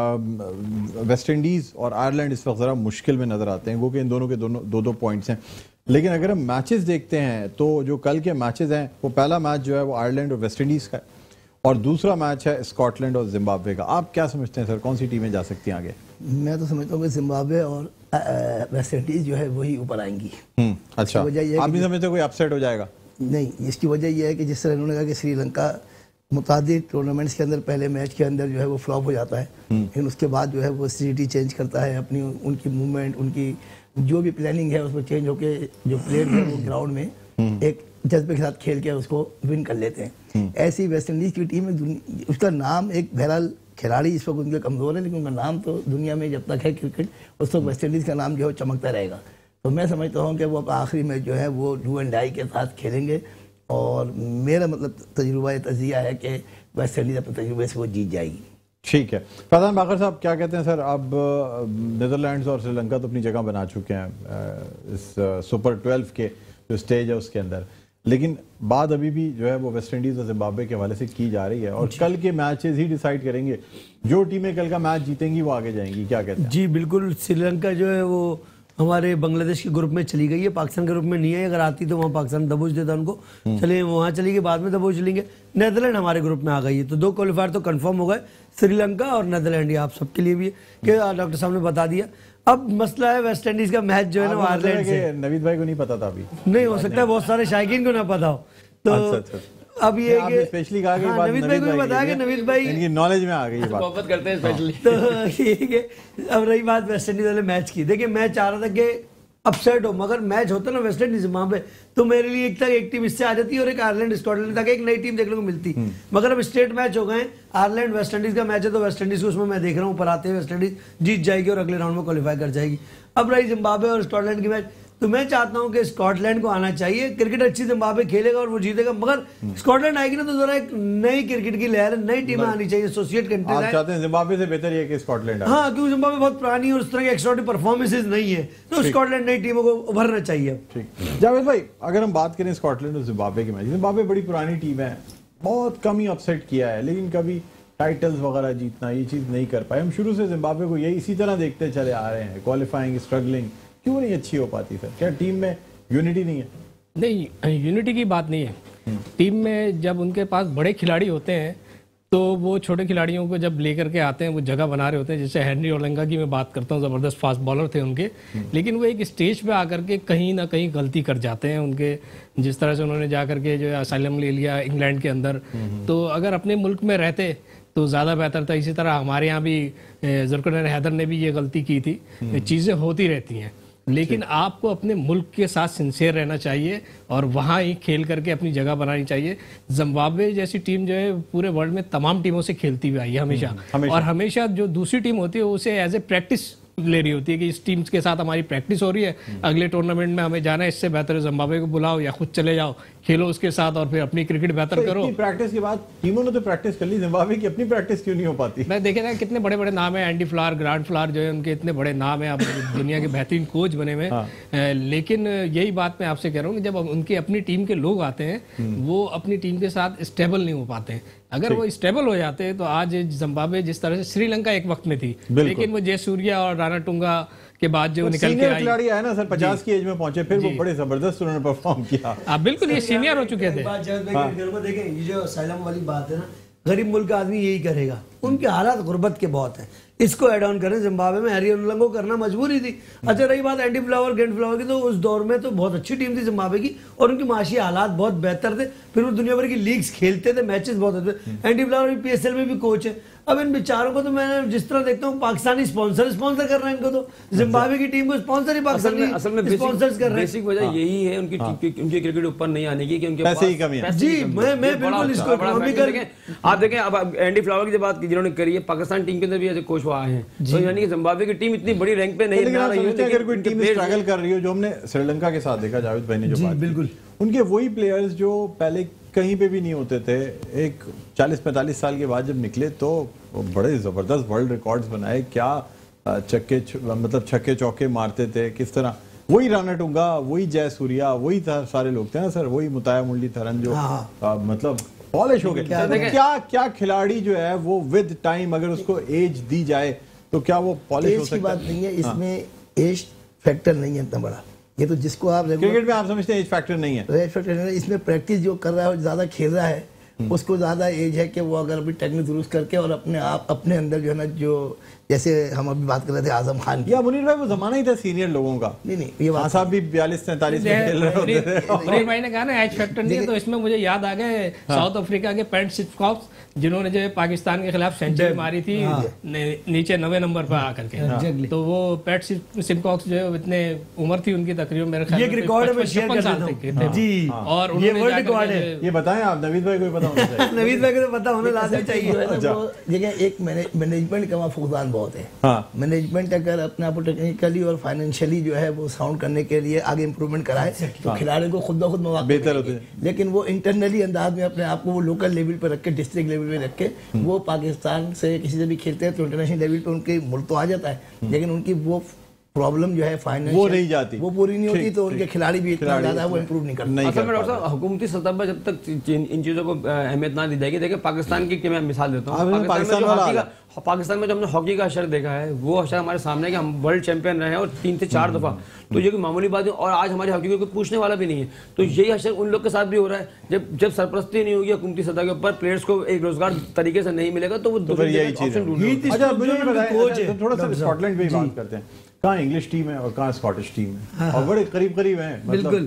वेस्ट इंडीज और आयरलैंड इस वक्त ज़रा मुश्किल में नजर आते हैं, वो कि इन दोनों के दोनों दो दो पॉइंट्स हैं। लेकिन अगर हम मैचेस देखते हैं तो जो कल के मैचेस हैं, वो पहला मैच जो है वो आयरलैंड और वेस्ट इंडीज का है, और दूसरा मैच है स्कॉटलैंड और जिम्बाब्वे का। आप क्या समझते हैं सर, कौन सी टीमें जा सकती हैं आगे? मैं तो समझता हूँ कि जिम्बाब्वे और वेस्ट इंडीज जो है वही ऊपर आएंगी। अच्छा, आप नहीं समझते कोई अपसेट हो जाएगा? नहीं, इसकी वजह यह है कि जिस तरह उन्होंने कहा कि श्रीलंका मुतादिद टूर्नामेंट्स के अंदर पहले मैच के अंदर जो है वो फ्लॉप हो जाता है, लेकिन उसके बाद जो है वो स्ट्रेटजी चेंज करता है, अपनी उनकी मूवमेंट, उनकी जो भी प्लानिंग है उसमें चेंज होकर जो प्लेयर है वो ग्राउंड में एक जज्बे के साथ खेल के उसको विन कर लेते हैं। ऐसी वेस्ट इंडीज की टीम में उसका नाम एक बहरहाल खिलाड़ी इस वक्त उनके कमज़ोर है, लेकिन उनका नाम तो दुनिया में जब तक है क्रिकेट उस वक्त वेस्ट इंडीज़ का नाम जो है चमकता रहेगा। तो मैं समझता हूँ कि वो आखिरी में जो है वो डू एंड डाई के साथ खेलेंगे और मेरा मतलब तजुर्बा तजिया है कि वेस्ट इंडीज़ अपने तजुर्बे से वो जीत जाएगी। ठीक है, फैजान बाकर साहब क्या कहते हैं सर? अब नीदरलैंड्स और श्रीलंका तो अपनी जगह बना चुके हैं इस सुपर ट्वेल्व के जो स्टेज है उसके अंदर, लेकिन बात अभी भी जो है वो वेस्ट इंडीज और जिम्बाब्वे के हवाले से की जा रही है और कल के मैचेस ही डिसाइड करेंगे। जो टीमें कल का मैच जीतेंगी वो आगे जाएंगी, क्या कहते हैं? जी बिल्कुल, श्रीलंका जो है वो हमारे बांग्लादेश के ग्रुप में चली गई है, पाकिस्तान के ग्रुप में नहीं है। अगर आती तो वहाँ पाकिस्तान दबोच देता उनको, चले वहाँ चली गई, बाद में दबोच लेंगे। नेदरलैंड हमारे ग्रुप में आ गई है, तो दो क्वालिफायर तो कंफर्म हो गए, श्रीलंका और नेदरलैंड। आप सबके लिए भी कि डॉक्टर साहब ने बता दिया। अब मसला है वेस्ट इंडीज का मैच जो है ना आयरलैंड से। नवीद भाई को नहीं पता था अभी, नहीं हो सकता है बहुत सारे शायकीन को ना पता हो, तो अच्छा, अच्छा। अब ये आपने स्पेशली कहा कि हाँ, बात नवीद भाई को भी बताया कि नवीद भाई इनकी नॉलेज में आ गई ये बात, मोहब्बत करते हैं स्पेशली। तो ठीक है। अब रही बात वेस्ट इंडीज वाले मैच की, देखिए मैं चाह रहा था कि अपसेट हो, मगर मैच होता ना वेस्ट इंडीज वहां पे तो मेरे लिए एक तक एक टीम इससे आ जाती है और एक आयरलैंड स्कॉटलैंड तक एक नई टीम देखने को मिलती। मगर अब स्टेट मैच हो गए, आयरलैंड वेस्ट इंडीज का मैच है, तो वेस्ट इंडीज को उसमें मैं देख रहा हूँ ऊपर आते हैं, वेस्ट इंडीज जीत जाएगी और अगले राउंड में क्वालिफाई कर जाएगी। अब रही जिम्बाब्वे और स्कॉटलैंड की मैच, तो मैं चाहता हूं कि स्कॉटलैंड को आना चाहिए। क्रिकेट अच्छी जिम्बाब्वे खेलेगा और वो जीतेगा, मगर स्कॉटलैंड आएगी ना तो जरा एक नई क्रिकेट की लहर, नई टीमें आनी चाहिए, एसोसिएट कंट्रीज। आप चाहते हैं जिम्बाब्वे से बेहतर है कि स्कॉटलैंड? हाँ, क्योंकि जिम्बाब्वे बहुत पुरानी और उस तरह की एक्स्ट्राऑर्डिनरी परफॉर्मेंसेस नहीं है, तो स्कॉटलैंड नई टीमों को उभरना चाहिए। ठीक, जावेद भाई अगर हम बात करें स्कॉटलैंड और जिम्बाब्वे के मैच, जिम्बाब्वे बड़ी पुरानी टीम है, बहुत कम ही अपसेट किया है, लेकिन कभी टाइटल्स वगैरह जीतना ये चीज नहीं कर पाए। हम शुरू से जिम्बाब्वे को यही इसी तरह देखते चले आ रहे हैं, क्वालिफाइंग, स्ट्रगलिंग, क्यों नहीं अच्छी हो पाती सर? क्या टीम में यूनिटी नहीं है? नहीं, यूनिटी की बात नहीं है। टीम में जब उनके पास बड़े खिलाड़ी होते हैं तो वो छोटे खिलाड़ियों को जब लेकर के आते हैं वो जगह बना रहे होते हैं। जैसे हेनरी ओलंगा की मैं बात करता हूँ, ज़बरदस्त फास्ट बॉलर थे उनके, लेकिन वो एक स्टेज पे आकर के कहीं ना कहीं गलती कर जाते हैं उनके। जिस तरह से उन्होंने जा करके जो असाइलम ले लिया इंग्लैंड के अंदर, तो अगर अपने मुल्क में रहते तो ज़्यादा बेहतर था। इसी तरह हमारे यहाँ भी जुल्फ़िकार हैदर ने भी ये गलती की थी। चीज़ें होती रहती हैं, लेकिन आपको अपने मुल्क के साथ सिंसियर रहना चाहिए और वहाँ ही खेल करके अपनी जगह बनानी चाहिए। जिम्बाब्वे जैसी टीम जो है पूरे वर्ल्ड में तमाम टीमों से खेलती हुई आई है हमेशा, हमेशा। और हमेशा जो दूसरी टीम होती है उसे एज ए प्रैक्टिस ले रही होती है कि इस टीम के साथ हमारी प्रैक्टिस हो रही है, अगले टूर्नामेंट में हमें जाना है, इससे बेहतर है जिम्बाब्वे को बुलाओ या खुद चले जाओ, खेलो उसके साथ और फिर अपनी क्रिकेट बेहतर तो करो। प्रैक्टिस के बाद टीमों ने तो प्रैक्टिस कर ली, जिम्बाब्वे की अपनी प्रैक्टिस क्यों नहीं हो पाती? मैं देखे ना कितने बड़े बड़े नाम है, एंडी फ्लावर, ग्रांट फ्लावर जो है उनके इतने बड़े नाम है, अब दुनिया के बेहतरीन कोच बने हुए। हाँ। लेकिन यही बात मैं आपसे कह रहा हूँ कि जब उनकी अपनी टीम के लोग आते हैं वो अपनी टीम के साथ स्टेबल नहीं हो पाते हैं। अगर वो स्टेबल हो जाते हैं तो आज जिम्बाब्वे जिस तरह से श्रीलंका एक वक्त में थी, लेकिन वो जयसूर्या और राणा टुंगा के बाद जो निकल के आई, खिलाड़ी आए ना सर, पचास की एज में पहुंचे, फिर वो बड़े जबरदस्त उन्होंने परफॉर्म किया। आप बिल्कुल ये सीनियर हो चुके थे। देखें ये जो असाइलम वाली बात है ना, गरीब मुल्क का आदमी यही करेगा, उनके हालात गुर्बत के बहुत हैं, इसको एड ऑन करें। जिम्बाब्वे में हैरी ओलंगा को करना मजबूरी थी। अच्छा रही बात एंडी फ्लावर, ग्रेंट फ्लावर की, तो उस दौर में तो बहुत अच्छी टीम थी जिम्बाब्वे की और उनकी माशी हालात बहुत बेहतर थे, फिर वो दुनिया भर की लीग्स खेलते थे, मैचेस बहुत होते थे। एंडी फ्लावर भी पीएसएल में भी कोच है। अब इन बेचारों को तो मैं जिस तरह देखता हूँ पाकिस्तानी स्पॉन्सर स्पॉन्सर कर रहे हैं इनको, तो जिम्बाब्वे की टीम को स्पॉन्सर ही पाकिस्तानी असल में स्पॉन्सर्स कर रहे हैं। बेसिक वजह यही है उनकी उनकी क्रिकेट ऊपर नहीं आने की कि उनके पैसे ही कमी है। जी मैं मैं बिल्कुल इसको इकोनॉमिकल। आप देखें अब एंडी फ्लावर की जो बात जिन्होंने करी है, पाकिस्तान टीम के अंदर भी ऐसे कोच वो आए हैं, तो यानी कि जिम्बाब्वे की टीम इतनी बड़ी रैंक पे नहीं आ रही है। अगर कोई टीम स्ट्रगल कर रही हो, जो हमने श्रीलंका के साथ देखा, जावेद भाई ने जो बात, बिल्कुल उनके वही प्लेयर्स जो पहले कहीं पे भी नहीं होते थे, एक चालीस पैंतालीस साल के बाद जब निकले तो बड़े जबरदस्त वर्ल्ड रिकॉर्ड्स बनाए। क्या चक्के मतलब छक्के चौके मारते थे, किस तरह वही राणा टुंगा, वही जयसूर्या, वही सारे लोग थे ना सर, वही मुताया मुरलीधरन जो आ, मतलब पॉलिश हो गए। क्या, क्या क्या खिलाड़ी जो है वो विद टाइम अगर उसको एज दी जाए तो क्या वो पॉलिश हो सकता है? बात नहीं है इसमें, एज फैक्टर नहीं है इतना बड़ा। ये तो जिसको आप क्रिकेट में आप समझते हैं एज फैक्टर नहीं है, एज फैक्टर नहीं है। इसमें प्रैक्टिस जो कर रहा है और ज्यादा खेल रहा है उसको ज्यादा एज है कि वो अगर अभी टेक्निक दुरुस्त करके और अपने आप अपने अंदर जो है ना जो जैसे हम अभी बात कर रहे थे आजम खान की। या मुनीर भाई वो जमाना ही था सीनियर लोगों का। नहीं नहीं ये बात साहब भी बयालीस तैंतालीस में खेल रहे होते थे। मुनीर भाई ने कहा ना एज फैक्टर नहीं है, तो इसमें मुझे याद आ गए साउथ अफ्रीका के पैट सिमकॉक्स जिन्होंने जो है पाकिस्तान के खिलाफ सेंचुरी मारी थी नीचे नवे नंबर पर आकर के। तो वो पैट सिमकॉक्स जो है इतने उम्र थी उनकी तकरीबन मेरे ख्याल में रिकॉर्ड में शेयर कर देता हूं जी। और ये वर्ल्ड रिकॉर्ड है। ये बताएं आप, नवीद भाई को भी पता होना चाहिए। नवीद भाई को तो पता होना लाजमी चाहिए। देखिए एक मैनेजमेंट का वहाँ फुकदान बहुत है। हाँ। मैनेजमेंट अगर अपने आप को टेक्निकली और फाइनेंशियली जो है वो साउंड करने के लिए आगे इंप्रूवमेंट कराए तो खिलाड़ियों को खुद ब खुद मौका बेहतर होते हैं। लेकिन वो इंटरनली अंदाज में अपने आप को वो लोकल लेवल पर रख के, डिस्ट्रिक्ट लेवल पे रख के वो पाकिस्तान से किसी से भी खेलते हैं तो इंटरनेशनल लेवल पे उनके मुल्क तो आ जाता है, लेकिन उनकी वो प्रॉब्लम जो है फाइनेंशियल वो नहीं जाती, वो पूरी नहीं होती, तो उनके खिलाड़ी भी इतना ज्यादा वो इम्प्रूव नहीं करते। असल में डॉक्टर साहब हुकूमती सतह पर जब तक इन चीज़ों को अहमियत ना दी जाएगी, देखिए पाकिस्तान की मैं मिसाल देता हूँ, पाकिस्तान में पाकिस्तान में जो हमने हॉकी का अशर देखा है वो अशर हमारे सामने कि हम वर्ल्ड चैंपियन रहे हैं और तीन से चार दफा, तो ये कोई मामूली बात है। और आज हमारी हॉकी को कोई पूछने वाला भी नहीं है, तो यही अशर उन लोग के साथ भी हो रहा है। जब जब सरपरस्ती नहीं होगी हुकूमती सतह के ऊपर, प्लेयर्स को एक रोजगार तरीके से नहीं मिलेगा, तो वो यही चीज है। अच्छा मुझे ये बताइए, थोड़ा सा स्कॉटलैंड पे बात करते हैं, कहाँ इंग्लिश टीम है और कहाँ स्कॉटिश टीम है, और बड़े करीब करीब हैं, बिल्कुल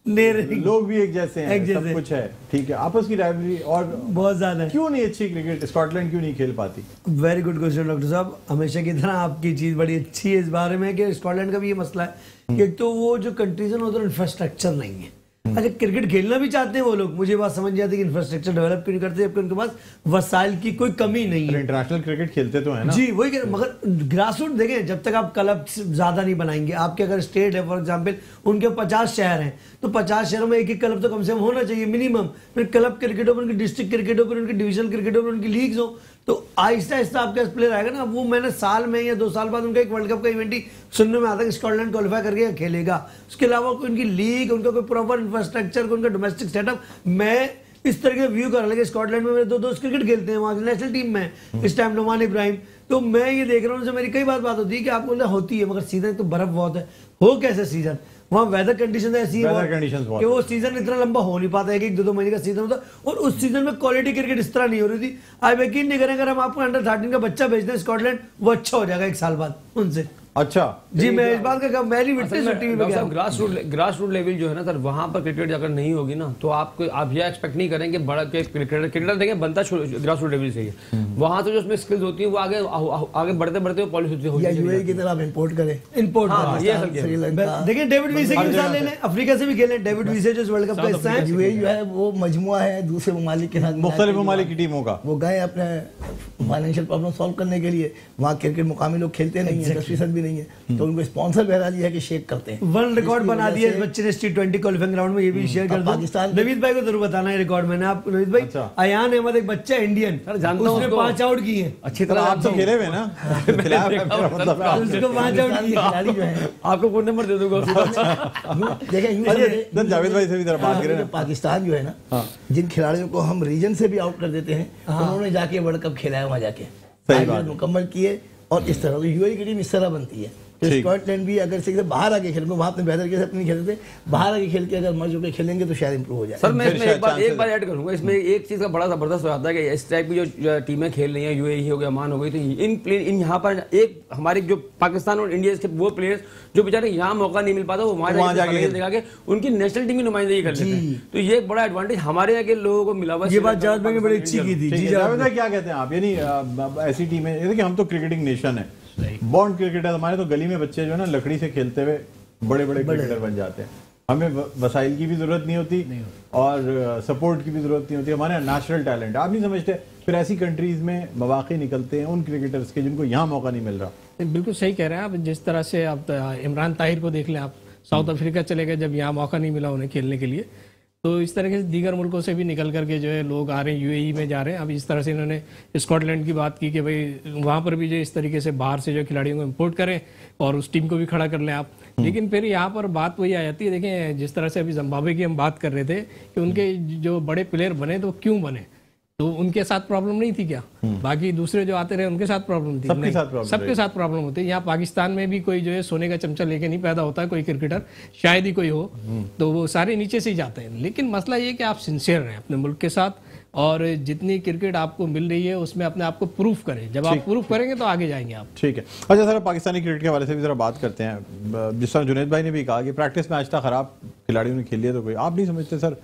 लोग भी एक जैसे हैं, सब कुछ है, ठीक है, आपस की राइवलरी और बहुत ज्यादा है। क्यों नहीं अच्छी क्रिकेट स्कॉटलैंड क्यों नहीं खेल पाती? वेरी गुड क्वेश्चन डॉक्टर साहब, हमेशा की तरह आपकी चीज बड़ी अच्छी है इस बारे में कि स्कॉटलैंड का भी ये मसला है कि एक तो वो जो कंट्रीज है उधर इंफ्रास्ट्रक्चर नहीं है। अच्छा क्रिकेट खेलना भी चाहते हैं वो लोग, मुझे बात समझ जाती है कि इंफ्रास्ट्रक्चर डेवलप क्यों नहीं करते जबकि उनके पास वसाइल की कोई कमी नहीं है। इंटरनेशनल क्रिकेट खेलते तो है ना जी, वही मगर ग्रास रूट देखें, जब तक आप क्लब ज्यादा नहीं बनाएंगे, आपके अगर स्टेट है फॉर एग्जांपल उनके पचास शहर हैं तो पचास शहरों में एक एक क्लब तो कम से कम होना चाहिए मिनिमम, फिर क्लब क्रिकेट हो, उनकी डिस्ट्रिक्ट क्रिकेट हो, उनकी डिविजनल क्रिकेट हो, उनकी लीग्स हो, तो आहिस्ता आहिस्ता आपके पास प्लेयर आएगा ना। वो मैंने साल में या दो साल बाद उनका एक वर्ल्ड कप का इवेंट ही सुनने में आता है कि स्कॉटलैंड क्वालिफाई करके खेलेगा, उसके अलावा कोई उनकी लीग, उनका कोई प्रॉपर इंफ्रास्ट्रक्चर, उनका डोमेस्टिक सेटअप। मैं इस तरह के व्यू कर लगे, स्कॉटलैंड में मेरे दो दोस्त क्रिकेट खेलते हैं, वहाँ नेशनल टीम में इस टाइम नोमान इब्राहिम, तो मैं ये देख रहा हूँ, उनसे मेरी कई बार बात होती है कि आपको होती है मगर सीजन तो बर्फ बहुत है, हो कैसे सीजन, वहाँ वेदर कंडीशन ऐसी है कि वो सीजन इतना लंबा हो नहीं पाता है, कि एक दो दो महीने का सीजन होता, और उस सीजन में क्वालिटी क्रिकेट इस तरह नहीं हो रही थी। आप यकीन नहीं करें, अगर हम आपको अंडर थर्टीन का बच्चा भेज दें स्कॉटलैंड, वो अच्छा हो जाएगा एक साल बाद उनसे। अच्छा जी, मैं इस बात का मैं टीवी में grass root grass root level जो है ना सर, वहां पर क्रिकेट अगर नहीं होगी ना तो आपको आप ये एक्सपेक्ट नहीं करेंगे बड़ा क्रिकेटर क्रिकेटर देखें बनता ग्रास रूट लेवल से ही है, वहां से जो उसमें स्किल्स होती है वो आगे आगे बढ़ते बढ़ते वो पॉलिश होती है, यूएई की तरह आप इंपोर्ट करें, इंपोर्ट देखिए डेविड वीसे की मिसाल ले लें, अफ्रीका से भी खेलें, डेविड वीसे जो वर्ल्ड कप का हिस्सा है, यूएई जो है वो मजमुआ है दूसरे ममालिक के साथ, मुख्तलिफ ममालिक की टीमों का, वो गए अपने फाइनेंशियल प्रॉब्लम सॉल्व करने के लिए, वहाँ क्रिकेट मुकामी लोग खेलते नहीं है, दस फीसद भी नहीं है, तो उनको स्पॉन्सर बहरहाल है कि शेक करते हैं। वर्ल्ड रिकॉर्ड बना दिया इस बच्चे ने टी ट्वेंटी क्वालिफाइंग ग्राउंड में, ये भी शेयर कर दो पाकिस्तान। नवीद भाई को जरूर बताना है रिकॉर्ड मैंने, आप नवीद भाई अच्छा। अयान अहमद एक बच्चा इंडियन, उसने पांच आउट किए हैं, अच्छी तरह आप तो खेले हुए ना, उसको पांच आउट किए, खिलाड़ी जो है आपको फोन नंबर दे दूंगा। देखिए जावेद भाई से भी जरा बात करें, पाकिस्तान जो है ना, जिन खिलाड़ियों को हम रीजन से भी आउट कर देते हैं, उन्होंने जाके वर्ल्ड कप खेला है, वहाँ जाके मुकम्मल किए, और इस तरह यूएई की टीम इस तरह बनती है। तो स्कॉटलैंड भी अगर से बाहर आके खेलेंगे, वहाँ अपने बेहतर के अपनी खेलते थे, बाहर आके खेल के अगर मर्ज होकर खेलेंगे तो शायद इंप्रूव हो जाए। सर मैं इसमें एक बार एक बार ऐड करूंगा, इसमें एक चीज़ का बड़ा ज़बरदस्त हो जाता है कि इस टाइप की जो टीमें खेल रही हैं, यूएई हो गया, अमान हो गई, तो इन प्लेयर इन यहाँ पर एक हमारे जो पाकिस्तान और इंडिया के वो प्लेयर्स जो बेचारे यहाँ मौका नहीं मिल पाता, वो वहाँ जाके दिखा के उनकी नेशनल टीम की नुमाइंदगी कर लेते हैं, तो ये एक बड़ा एडवांटेज हमारे यहाँ के लोगों को मिला हुआ। ये बात जावेद भाई ने बड़ी अच्छी की थी। क्या कहते हैं आप, यानी ऐसी टीमें, देखिए हम तो क्रिकेटिंग नेशन है, बॉन्ड क्रिकेटर हमारे, तो गली में बच्चे जो है ना लकड़ी से खेलते हुए बड़े बड़े क्रिकेटर बन जाते हैं, हमें वसाइल की भी जरूरत नहीं होती और सपोर्ट की भी जरूरत नहीं होती, हमारे नेचुरल टैलेंट, आप नहीं समझते? फिर ऐसी कंट्रीज में मौके निकलते हैं उन क्रिकेटर्स के जिनको यहाँ मौका नहीं मिल रहा। बिल्कुल सही कह रहे हैं आप, जिस तरह से आप इमरान ताहिर को देख लें, आप साउथ अफ्रीका चले गए जब यहाँ मौका नहीं मिला उन्हें खेलने के लिए, तो इस तरह से दीगर मुल्कों से भी निकल करके जो है लोग आ रहे हैं, यूएई में जा रहे हैं। अब इस तरह से इन्होंने स्कॉटलैंड की बात की कि भाई वहाँ पर भी जो इस तरीके से बाहर से जो खिलाड़ियों को इंपोर्ट करें और उस टीम को भी खड़ा कर लें आप। लेकिन फिर यहाँ पर बात वही आ जाती है, देखें जिस तरह से अभी जिम्बाब्वे की हम बात कर रहे थे कि उनके जो बड़े प्लेयर बने तो क्यों बने, तो उनके साथ प्रॉब्लम नहीं थी क्या? बाकी दूसरे जो आते रहे उनके साथ प्रॉब्लम थी? सबके साथ प्रॉब्लम सबके साथ प्रॉब्लम होती है। यहाँ पाकिस्तान में भी कोई जो है सोने का चमचा लेके नहीं पैदा होता कोई क्रिकेटर, शायद ही कोई हो, तो वो सारे नीचे से ही जाते हैं। लेकिन मसला ये कि आप सिंसियर रहें अपने मुल्क के साथ, और जितनी क्रिकेट आपको मिल रही है उसमें अपने आप को प्रूफ करें। जब आप प्रूफ करेंगे तो आगे जाएंगे आप। ठीक है। अच्छा सर, पाकिस्तानी क्रिकेट के हवाले से भी जरा बात करते हैं। जिस तरह जुनैद भाई ने भी कहा कि प्रैक्टिस मैच था, खराब खिलाड़ियों ने खेल लिया, तो कोई आप नहीं समझते सर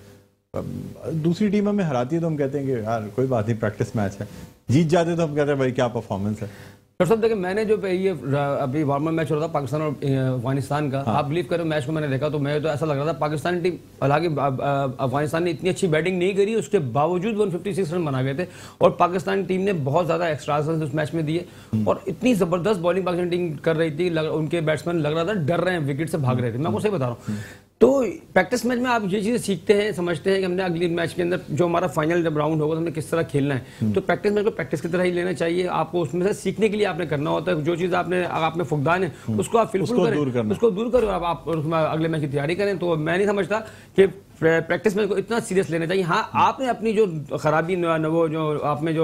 दूसरी टीम हमें हराती है तो हम कहते हैं कि यार कोई बात नहीं, प्रैक्टिस मैच है। जीत जाते तो हम कहते हैं भाई क्या परफॉर्मेंस है। डॉक्टर साहब देखिए, मैंने जो ये अभी वार्म अप मैच हो रहा था पाकिस्तान और अफगानिस्तान का, हाँ। आप बिलीव करो मैच को मैंने देखा तो मैं तो ऐसा लग रहा था पाकिस्तानी टीम, हालांकि अफगानिस्तान ने इतनी अच्छी बैटिंग नहीं करी, उसके बावजूद एक सौ छप्पन रन बना गए थे और पाकिस्तानी टीम ने बहुत ज्यादा एक्स्ट्रास रन उस मैच में दिए और इतनी जबरदस्त बॉलिंग पाकिस्तान टीम कर रही थी, उनके बैट्समैन लग रहा था डर रहे हैं, विकेट से भाग रहे थे। मैं आपको सही बता रहा हूँ। तो प्रैक्टिस मैच में आप ये चीजें सीखते हैं, समझते हैं कि हमने अगली मैच के अंदर जो हमारा फाइनल जब राउंड होगा तो हमने किस तरह खेलना है। तो प्रैक्टिस मैच को प्रैक्टिस की तरह ही लेना चाहिए। आपको उसमें से सीखने के लिए आपने करना होता है। जो चीज आपने आप में फुकदान है उसको आप फिलफुल करें, उसको दूर करो, आप, आप अगले मैच की तैयारी करें। तो मैं नहीं समझता कि प्रैक्टिस मैच को इतना सीरियस लेना चाहिए। हाँ, आपने अपनी जो खराबी वो जो आप में जो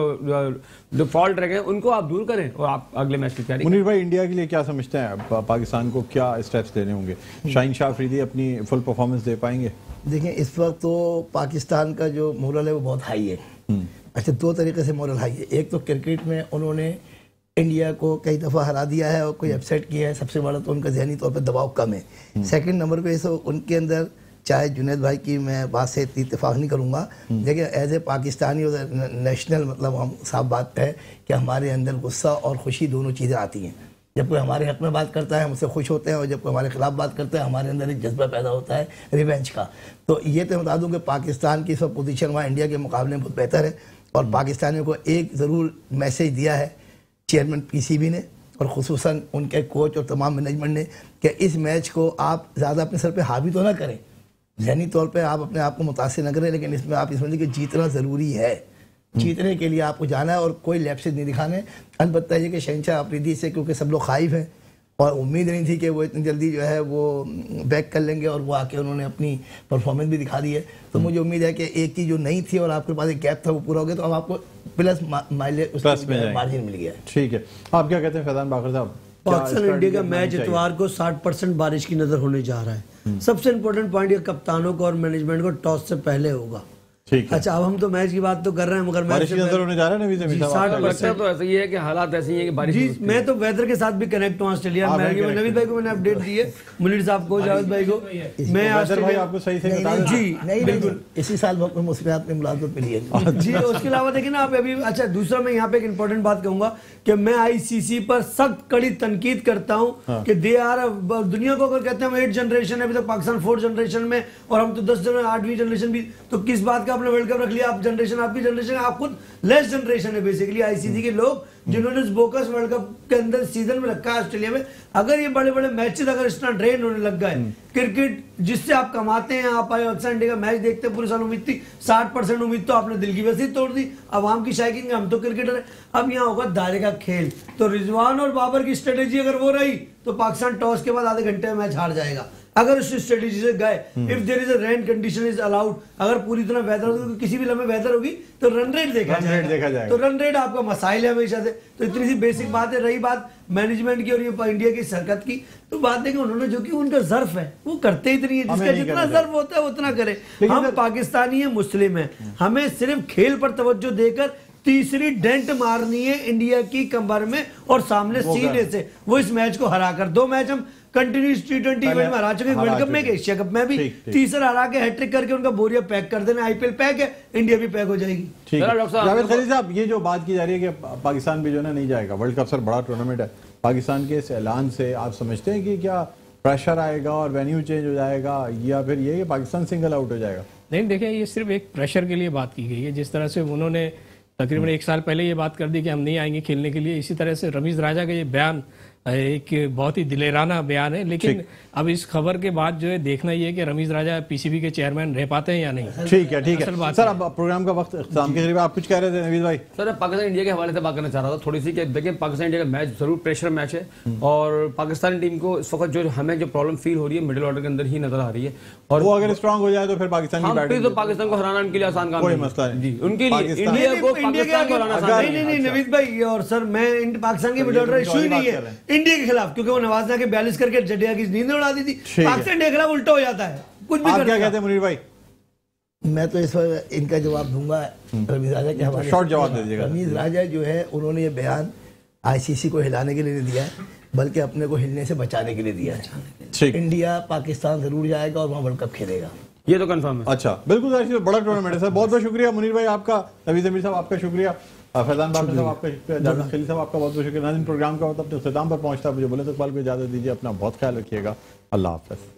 जो फॉल्ट रह गए उनको आप दूर करें और आप अगले मैच की तैयारी। मुनीर भाई, इंडिया के लिए क्या समझते हैं, पाकिस्तान को क्या स्टेप्स लेने होंगे? शाहीन शाह अफरीदी अपनी फुल परफॉर्मेंस दे पाएंगे? देखिए, इस वक्त तो पाकिस्तान का जो मोरल है वो बहुत हाई है। अच्छा, दो तरीके से मोरल हाई है। एक तो क्रिकेट में उन्होंने इंडिया को कई दफ़ा हरा दिया है और कोई अपसेट किया है, सबसे बड़ा तो उनका जहनी तौर पर दबाव कम है। सेकंड नंबर पे इस उनके अंदर, चाहे जुनैद भाई की मैं बात से इतनी इत्तेफाक नहीं करूँगा, लेकिन एज ए पाकिस्तानी और नेशनल मतलब हम साफ बात है कि हमारे अंदर गुस्सा और खुशी दोनों चीज़ें आती हैं। जब कोई हमारे हक में बात करता है हम उससे खुश होते हैं और जब कोई हमारे खिलाफ बात करता है हमारे अंदर एक जज्बा पैदा होता है रिवेंज का। तो ये तो बता दूं कि पाकिस्तान की सब पोजीशन वहाँ इंडिया के मुकाबले में बहुत बेहतर है और पाकिस्तानियों को एक ज़रूर मैसेज दिया है चेयरमैन पीसीबी ने और खुसूसन उनके कोच और तमाम मैनेजमेंट ने कि इस मैच को आप ज़्यादा अपने सर पे हावी तो ना करें, ज़हनी तौर पे आप अपने आप को मुतासिर न करें, लेकिन इसमें आप समझिए कि जीतना ज़रूरी है। जीतने के लिए आपको जाना है और कोई लैप्सेस नहीं दिखाने। अलबत्ता ये कि शहनशाह अफरीदी से क्योंकि सब लोग खाइफ हैं और उम्मीद नहीं थी कि वो इतनी जल्दी जो है वो बैक कर लेंगे और वो आके उन्होंने अपनी परफॉर्मेंस भी दिखा दी है। तो मुझे उम्मीद है कि एक चीज़ जो नहीं थी और आपके पास एक गैप था वो पूरा हो गया, तो अब आपको प्लस माइलेज मार्जिन मिल गया है। ठीक है, आप क्या कहते हैं फैजान बाकर साहब? पाकिस्तान इंडिया का मैच इतवार को साठ परसेंट बारिश की नजर होने जा रहा है। सबसे इंपॉर्टेंट पॉइंट ये कप्तानों को और मैनेजमेंट को टॉस से पहले होगा। ठीक है। अच्छा, अब हम तो मैच की बात तो कर रहे हैं मगर बारिश की नजर होने जा रहा है ना, साठ परसेंट तो ऐसा ही है कि हालात ऐसे ही है कि बारिश। जी, मैं तो वेदर के साथ भी कनेक्ट हूँ ऑस्ट्रेलिया में। नवीद भाई को मैंने अपडेट दी है, मुनीर साहब को, जावेद भाई को। मैं भाई आपको सही से बता जी नहीं बिल्कुल इसी साल मुस्कुराहट में मुलाकात मिली है जी। उसके अलावा देखिए ना आप अभी, अच्छा दूसरा मैं यहाँ पे एक इंपॉर्टेंट बात कहूंगा कि मैं आईसीसी पर सख्त कड़ी तनकीद करता हूँ कि दे आर, दुनिया को अगर कहते हैं एट जनरेशन है, अभी तक पाकिस्तान फोर्थ जनरेशन में और हम तो दस जन आठवीं जनरेशन भी, तो किस बात का आपने वर्ल्ड कप रख लिया? आप जनरेशन आपकी जनरेशन, आप खुद लेस जनरेशन है बेसिकली आईसीसी के लोग जिन्होंने बोकस वर्ल्ड कप के अंदर सीजन में रखा है ऑस्ट्रेलिया में। अगर ये बड़े बड़े मैचेस अगर इतना ड्रेन होने लग गए, क्रिकेट जिससे आप कमाते हैं, आप अक्सर इंडिया का मैच देखते हैं, पूरे साल उम्मीद थी साठ परसेंट उम्मीद तो आपने दिल की वैसे ही तोड़ दी, अवाम की शायकिंग, हम तो क्रिकेटर है। अब यहाँ होगा दायरे का खेल। तो रिजवान और बाबर की स्ट्रेटेजी अगर वो रही तो पाकिस्तान टॉस के बाद आधे घंटे में मैच हार जाएगा। अगर उस स्ट्रेटेजी से गए, if there is a rain condition is allowed, अगर पूरी तरह वेदर होगी, किसी भी लम्हे वेदर होगी तो रन रेट देखा जाएगा, देखा जाएगा। तो रन रेट आपका मसाइल है हमेशा से। तो इतनी सी बेसिक बात है। रही बात मैनेजमेंट की और ये इंडिया की सरकत की, तो बात देखें उन्होंने जो कि उनका जर्फ है वो करते इतनी है, जिसका जितना जर्फ होता है उतना करे। हम पाकिस्तानी है, मुस्लिम है, हमें सिर्फ खेल पर तवज्जो देकर तीसरी डेंट मारनी है इंडिया की कमर में और सामने सीने से वो इस मैच को हराकर, दो मैच हम कंटिन्यूस टी ट्वेंटी इवेंट में हरा चुके, वर्ल्ड कप में, एशिया कप में भी, तीसरा हरा के हैट्रिक करके उनका बोरिया पैक कर देना। आईपीएल पैक है, इंडिया भी पैक हो जाएगी। जावेद खलील साहब, ये जो बात की जा रही है कि पाकिस्तान भी जो है नहीं जाएगा वर्ल्ड कप, सर बड़ा टूर्नामेंट है, पाकिस्तान के इस ऐलान से आप समझते हैं कि क्या प्रेशर आएगा और वेन्यू चेंज हो जाएगा या फिर ये कि पाकिस्तान सिंगल आउट हो जाएगा? नहीं, देखिए ये सिर्फ एक प्रेशर के लिए बात की गई है। जिस तरह से उन्होंने तकरीबन एक साल पहले ये बात कर दी कि हम नहीं आएंगे खेलने के लिए, इसी तरह से रमीज राजा का ये बयान एक बहुत ही दिलेराना बयान है। लेकिन अब इस खबर के बाद जो है देखना ये है कि रमीज राजा पीसीबी के चेयरमैन रह पाते हैं या नहीं। ठीक है, ठीक है सर, अब प्रोग्राम का वक्त इख्तिताम के करीब, आप कुछ कह रहे थे नवीद भाई? सर पाकिस्तान इंडिया के हवाले से बात करना चाह रहा था थोड़ी सी कि देखिए पाकिस्तान इंडिया का मैच जरूर प्रेशर मैच है और पाकिस्तानी टीम को इस वक्त जो हमें जो प्रॉब्लम फील हो रही है मिडिल ऑर्डर के अंदर ही नजर आ रही है और वो अगर स्ट्रांग हो जाए तो फिर पाकिस्तान की बैटिंग, तो पाकिस्तान को हराना उनके लिए आसान काम कोई मसला नहीं जी, उनके लिए इंडिया को पाकिस्तान को हराना आसान नहीं। नहीं नवीद भाई और सर, मैं पाकिस्तान की मिडिल ऑर्डर इशू ही नहीं है इंडिया के खिलाफ, क्योंकि वो नवाज के बयालीस करके जडेजा की नींद उड़ा दी थी। पाकिस्तान इंडिया के खिलाफ उल्टा हो जाता है, कुछ भी। आप क्या कहते हैं मुनीर भाई? मैं तो इस पर इनका जवाब दूंगा रमीज राजा के हवाले। शॉर्ट जवाब दे दीजिएगा। रमीज राजा जो है उन्होंने ये बयान आईसीसी को हिलाने के लिए नहीं दिया है, बल्कि अपने को हिलने से बचाने के लिए दिया है। इंडिया पाकिस्तान जरूर जाएगा और वहाँ वर्ल्ड कप खेलेगा, ये तो कंफर्म है। अच्छा, बिल्कुल जाहिर, बड़ा टूर्नामेंट है सर। बहुत बहुत शुक्रिया मुनीर भाई आपका, नवीद अमीर साहब आपका शुक्रिया, फैजान बाबर साहब आपका शुक्रिया, जावेद खलील साहब आपका बहुत बहुत शुक्रिया। नाज़रीन, प्रोग्राम का वक्त अपने इख्तिताम पर पहुंचता है, मुझे बोले तो इकबाल को इजाजत दीजिए, अपना बहुत ख्याल रखिएगा, अल्लाह हाफ़िज़।